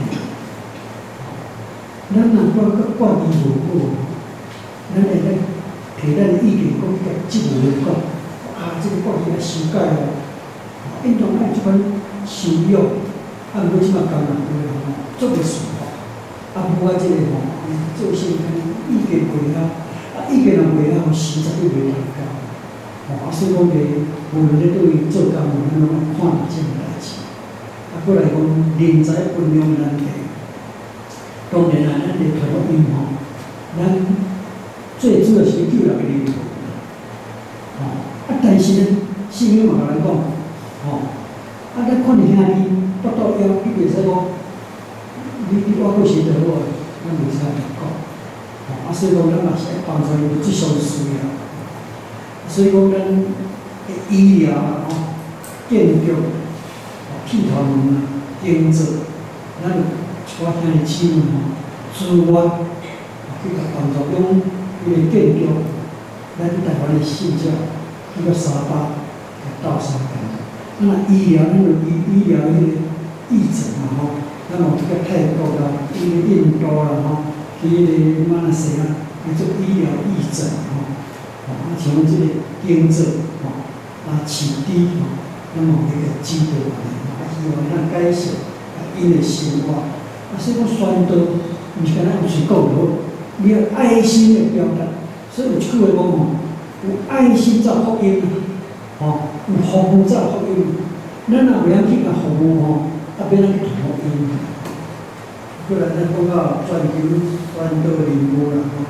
咱若讲个管理无好，咱会咧摕咱的意见讲甲职务来讲，啊，这个管理要修改哦。应当爱即款修养，啊，毋过即马工人话吼，做袂顺吼，啊，无啊，即个吼，做些意见袂晓，啊，意见若袂晓，实在你袂通教。吼，啊，所以讲个无论咧对于做工人，咱拢看即个代志。啊，过来讲人才运用难题。当然啦，咱伫传福音吼，咱最主要是救人个灵魂，吼。啊，但是呢，圣经嘛甲咱讲，吼，啊，咱看见兄弟腹肚枵，你袂使讲，你你我过生就好啊，咱袂使咁讲，吼。啊，所以讲咱嘛是爱帮助伊即项需要，所以讲咱医疗啊，吼，建筑、铁头路啊、建筑，咱。我兄弟姊妹吼，资源去甲帮助讲伊个建筑，咱台湾的信者去到三巴甲斗相共。啊，若医疗，咱就医医疗迄个义诊嘛吼，咱嘛去到泰国啦，去印度啦吼，去迄个马来西亚去做医疗义诊吼。吼，啊像即个经济吼，啊市地吼，咱嘛会甲指导安尼，啊希望咱改善啊因的生活。啊，所以讲宣道，毋是干那有嘴讲无，你要爱心的表达。所以有一句话讲吼，有爱心才福音啊，吼，有服务才福音。咱若袂晓去甲服务吼， 啊，变咱去传福音。过来咱讲到全球传道任务啦，吼，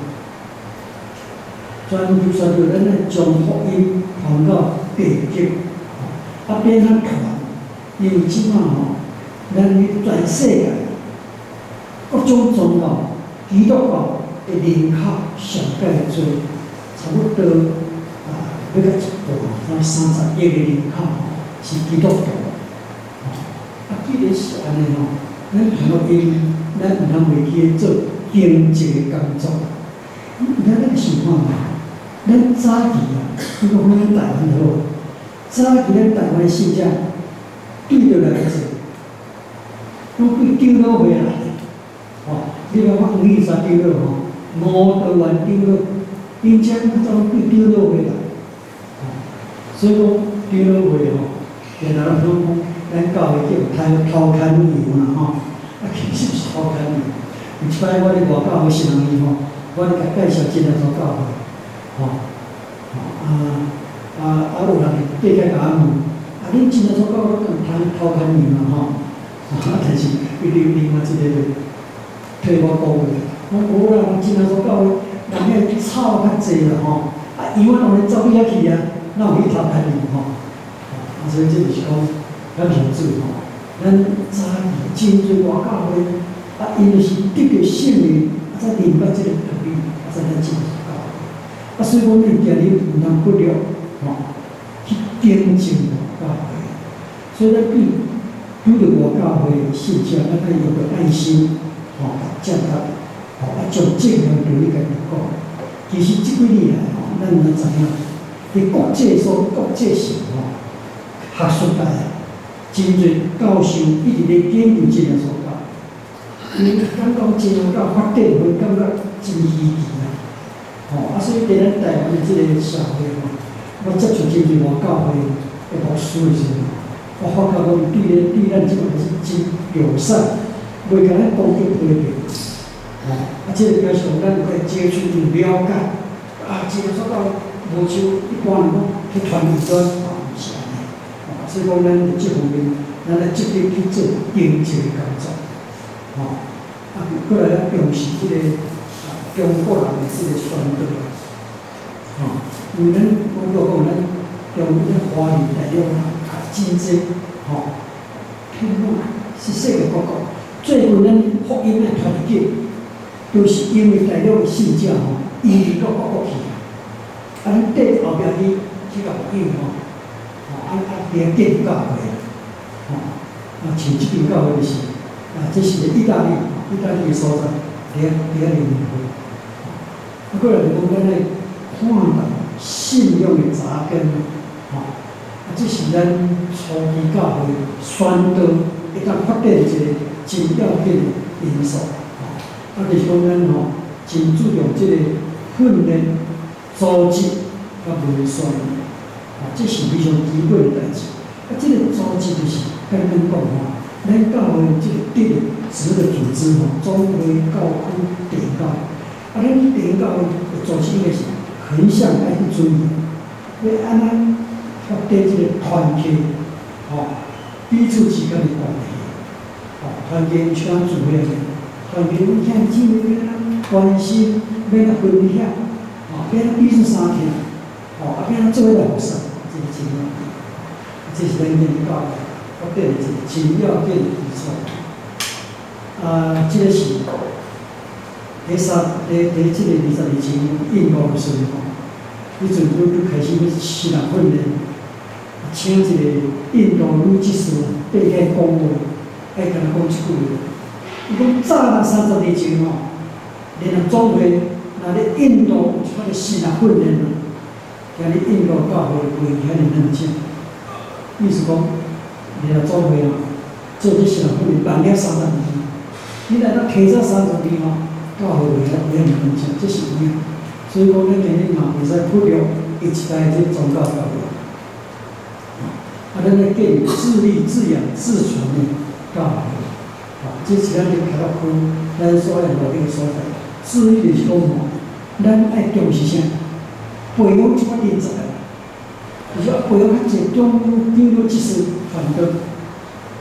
全球传道咱来将福音传到地极，啊，变咱传，因为即马吼，咱全世界各种宗教、基督教的人口上介多，差不多啊，要到一半，咱三十亿的人口是基督教。啊，既然是安尼吼，咱传福音，咱毋通袂去做经济的工作。咱那个想看嘛，咱早期啊，如果讲咱台湾好，早期咱台湾信者对着来做，拢对长老会来的，吼，你讲我五二三长老吼，五台湾长老，因遮较早对长老会来，吼，所以讲长老会吼，原来咱讲。咱教会叫偷偷看牛啦吼，啊其实是偷看牛。有一摆我伫外教会新人伊吼，我咧甲介绍真来所教会，吼，吼啊啊啊有人爬起甲我问，啊恁真来所教会敢偷偷看牛啦吼？啊但是伊另另外一个就替我讲话，我无啦，真来所教会人遐草较济啦吼，啊伊我当然走去遐去啊，哪有去偷看牛吼？啊所以这就是讲。咱民主吼，咱早期真侪外教会，啊，因就是得着圣灵，啊，才明白即个道理，啊，才咱进入教会。啊，所以讲，你今日毋通忽略吼，去见证外教会。所以咱对拄着外教会的信者，咱要有个爱心，吼，接纳，吼，啊，将正向对你家己讲。其实即几年来吼，咱也知影，伫国际所国际上吼，学术界。真侪教授一直咧研究即个所教，因为感觉真有教发展，会感觉真稀奇啊！吼，啊，所以伫咱台湾的即个社会吼，我接触真侪外教会的牧师的时候，我发觉讲对咱对咱即个是真友善，袂甲咱攻击批评，吼，啊，即个表示讲咱会接触真了解，啊，即个所教无像一般人讲去传异端，啊，毋是安尼。所以讲，咱伫即方面，咱来积极去做经济的工作，吼、哦，啊，过来咱重视即、这个啊中国人的即个宣导，吼、哦，因为咱我讲讲咱中国的华人大陆啊，真济，吼、哦，偏满是世界各国，最近咱福音的团结，都是因为大陆的信者吼，移民到各国去，啊，咱缀后壁去去甲福音吼。啊啊，连建教会，吼、哦，啊，像即间教会就是，啊，这是意大利，意大利的所在，连连联会，啊，过来就讲咱来看到信仰的扎根，吼、哦，啊，这是咱初期教会宣导一旦发展一个真要紧的因素，吼、哦，啊，就是讲咱吼真注重即个训练、组织甲文宣。啊，这是非常基本的代志。啊，这个组织就是刚刚讲吼，咱教会这个定值的组织吼，总会教区电教，啊，咱电教的组织应该是横向来去注意，要安怎发展这个团结，吼、哦，彼此之间的关系，吼、哦，团结相助的，团结兄弟姊妹啊，关心，要来分享，吼、哦，要彼此相听，吼、哦，啊，要做伙来服侍。这是真要紧，这是咱研究发展的一个真要紧的基础。啊，这个是第三、第第这个二十年前印度的时候，迄阵拄拄开始要新人训练，请一个印度女技师爬起讲话，爱甲咱讲一句话。伊讲早咱三十年前吼，联合总会若咧印度有一款个新人训练啊。今日印度教会规遐尔认真，意思讲，你若总会啊，做这些人训练，办了三十年，你若咱提早三十年吼，教会会遐会遐尔认真，这是有影。所以讲，咱今日嘛袂使忽略一代这宗教教会，啊，咱要建自立自养自存的教会，啊，这是咱伫开发区咱所要努力的所在。自立就是讲吼，咱爱重视啥？培养即款人才，就是要培养较济中长老技师传道，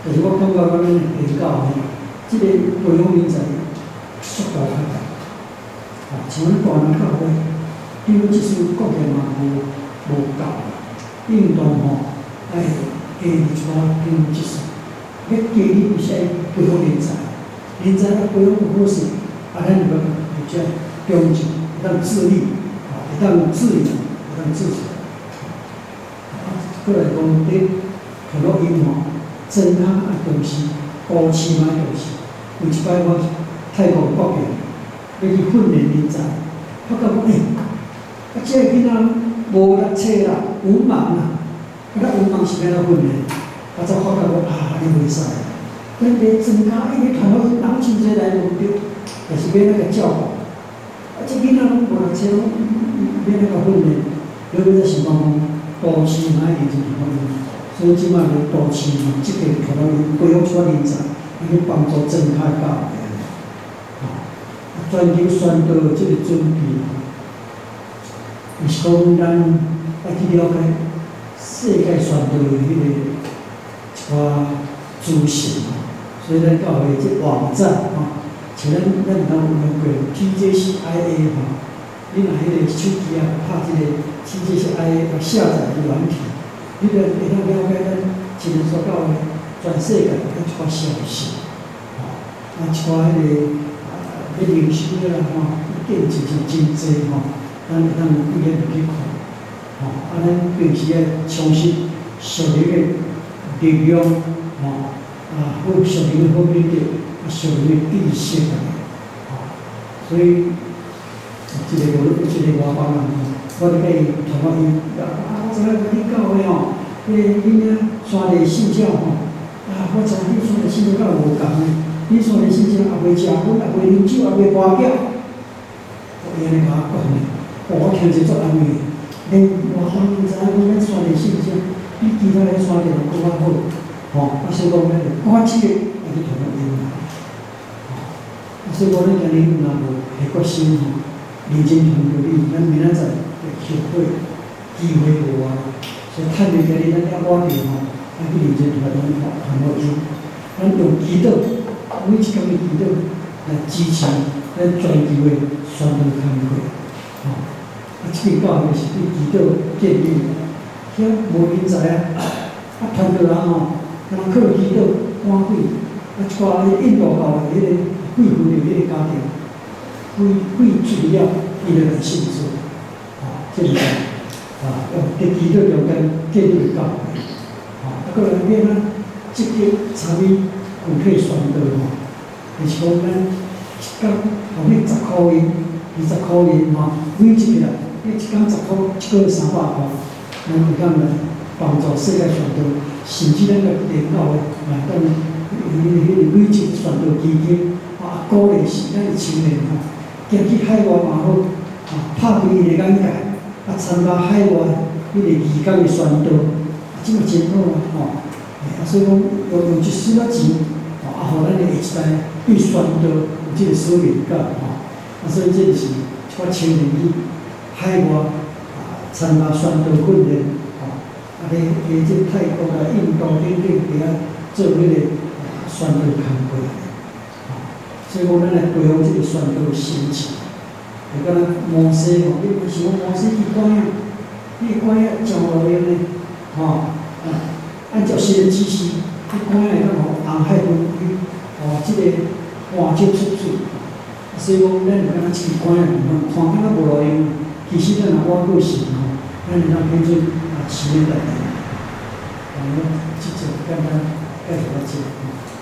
但是我感觉我们下教吼，即、这个培养人才速度较快。啊，像咱大人教会，比如即首国语嘛无无够啦，运动吼爱下二十外比如即首，要加你有些培养人才，人才要培养有好势，啊，咱就要有遮忠诚，会当自立，啊，会当自由，会当自主。啊，过来讲，伫传录音吼，健康啊重视，高市嘛重视。有一摆我泰国国境。要去训练人才，发觉讲，诶、欸，啊，这个囡仔无读册啦，文盲啦，啊，咱文盲是要怎训练？啊，才发觉讲啊，你袂使，咱得增加伊个传统，人真侪来目标，但是要那个教育。啊，这囡仔拢无读册，拢要那个训练，要要在想讲讲，都市嘛一定是传统，所以即摆个都市嘛，即个传统培养出人才，啊，去帮助增加教育。全球宣导即个准备，是讲咱要去了解世界宣导的迄个一寡资讯吼，所以咱教会即网站吼，像咱咱有用过 T J C I A 吼，你若迄个手机啊拍即个 T J C I A 要下载的软体，你著会当了解咱今日所教的全世界的一寡消息，吼，啊一寡迄个。迄灵修啦吼，见证是真济吼，咱会当有几个入去看，吼，啊，咱平时要充实属灵的力量，吼，啊，好属灵的方面的，啊，属灵的知识啊，吼，所以一个无，一个外邦人吼，我咧甲伊同我伊，啊，我知影你教会吼，迄个囡仔山地信教吼，啊，我知影你山地信教甲无共的。你说的信息也袂食薰，也袂啉酒，也袂跋筊，我伊安尼甲我讲咧，我听者足安慰。连外乡人知影讲咱山地信息比其他的山地人更较好，吼、啊，所以讲咱就赶紧个来去传福音啦。啊，所以讲咱今日若无下决心吼，认真传福音，咱明仔载会后悔，机会无啊。所以趁着今日咱了我哋吼，咱去认真传福音，传福音，咱用祈祷。每一工的祈祷来支持咱全球的宣传工作，吼、啊，即个教会是对祈祷建立，遐无人才啊，啊，传道人吼，人靠祈祷赶鬼，啊，一寡迄印度教的迄个贵妇的迄个家庭，鬼鬼出了，伊就来信主，啊，即个啊，用伫祈祷中间建立教会，啊，啊，个人变啊，积极参与。有去宣导吼，就是讲咱一工互你十箍银、二十箍银吼，每一个啦，你一工十箍，一个月三百箍，咱会当来帮助世界宣导，甚至咱个领导的来当迄迄个累积宣导基金，啊，鼓励是咱的青年吼，行去海外嘛好，啊，拍开伊的眼界，啊，参加海外迄个义工的宣导，啊，即嘛真好啊，吼，啊，所以讲用用一丝仔钱。啊，互咱的下一代对宣导有即个使命感吼，啊，所以这就是一寡青年去海外啊参加宣导训练吼，啊，咧咧即泰国啊、印度等等伫遐做迄个啊宣导工作，吼，所以讲咱来培养即个宣导的心情，就敢若摩西吼，你有想摩西去关啊，你关啊上路用咧，吼，啊，按照神的指示。去关会当互红海分开，互即个换石出水。所以讲，咱有敢若去关啊，看敢若无路用，其实咱若我过神吼，咱会当变做啊神的代志。啊，我即种简单介绍到这。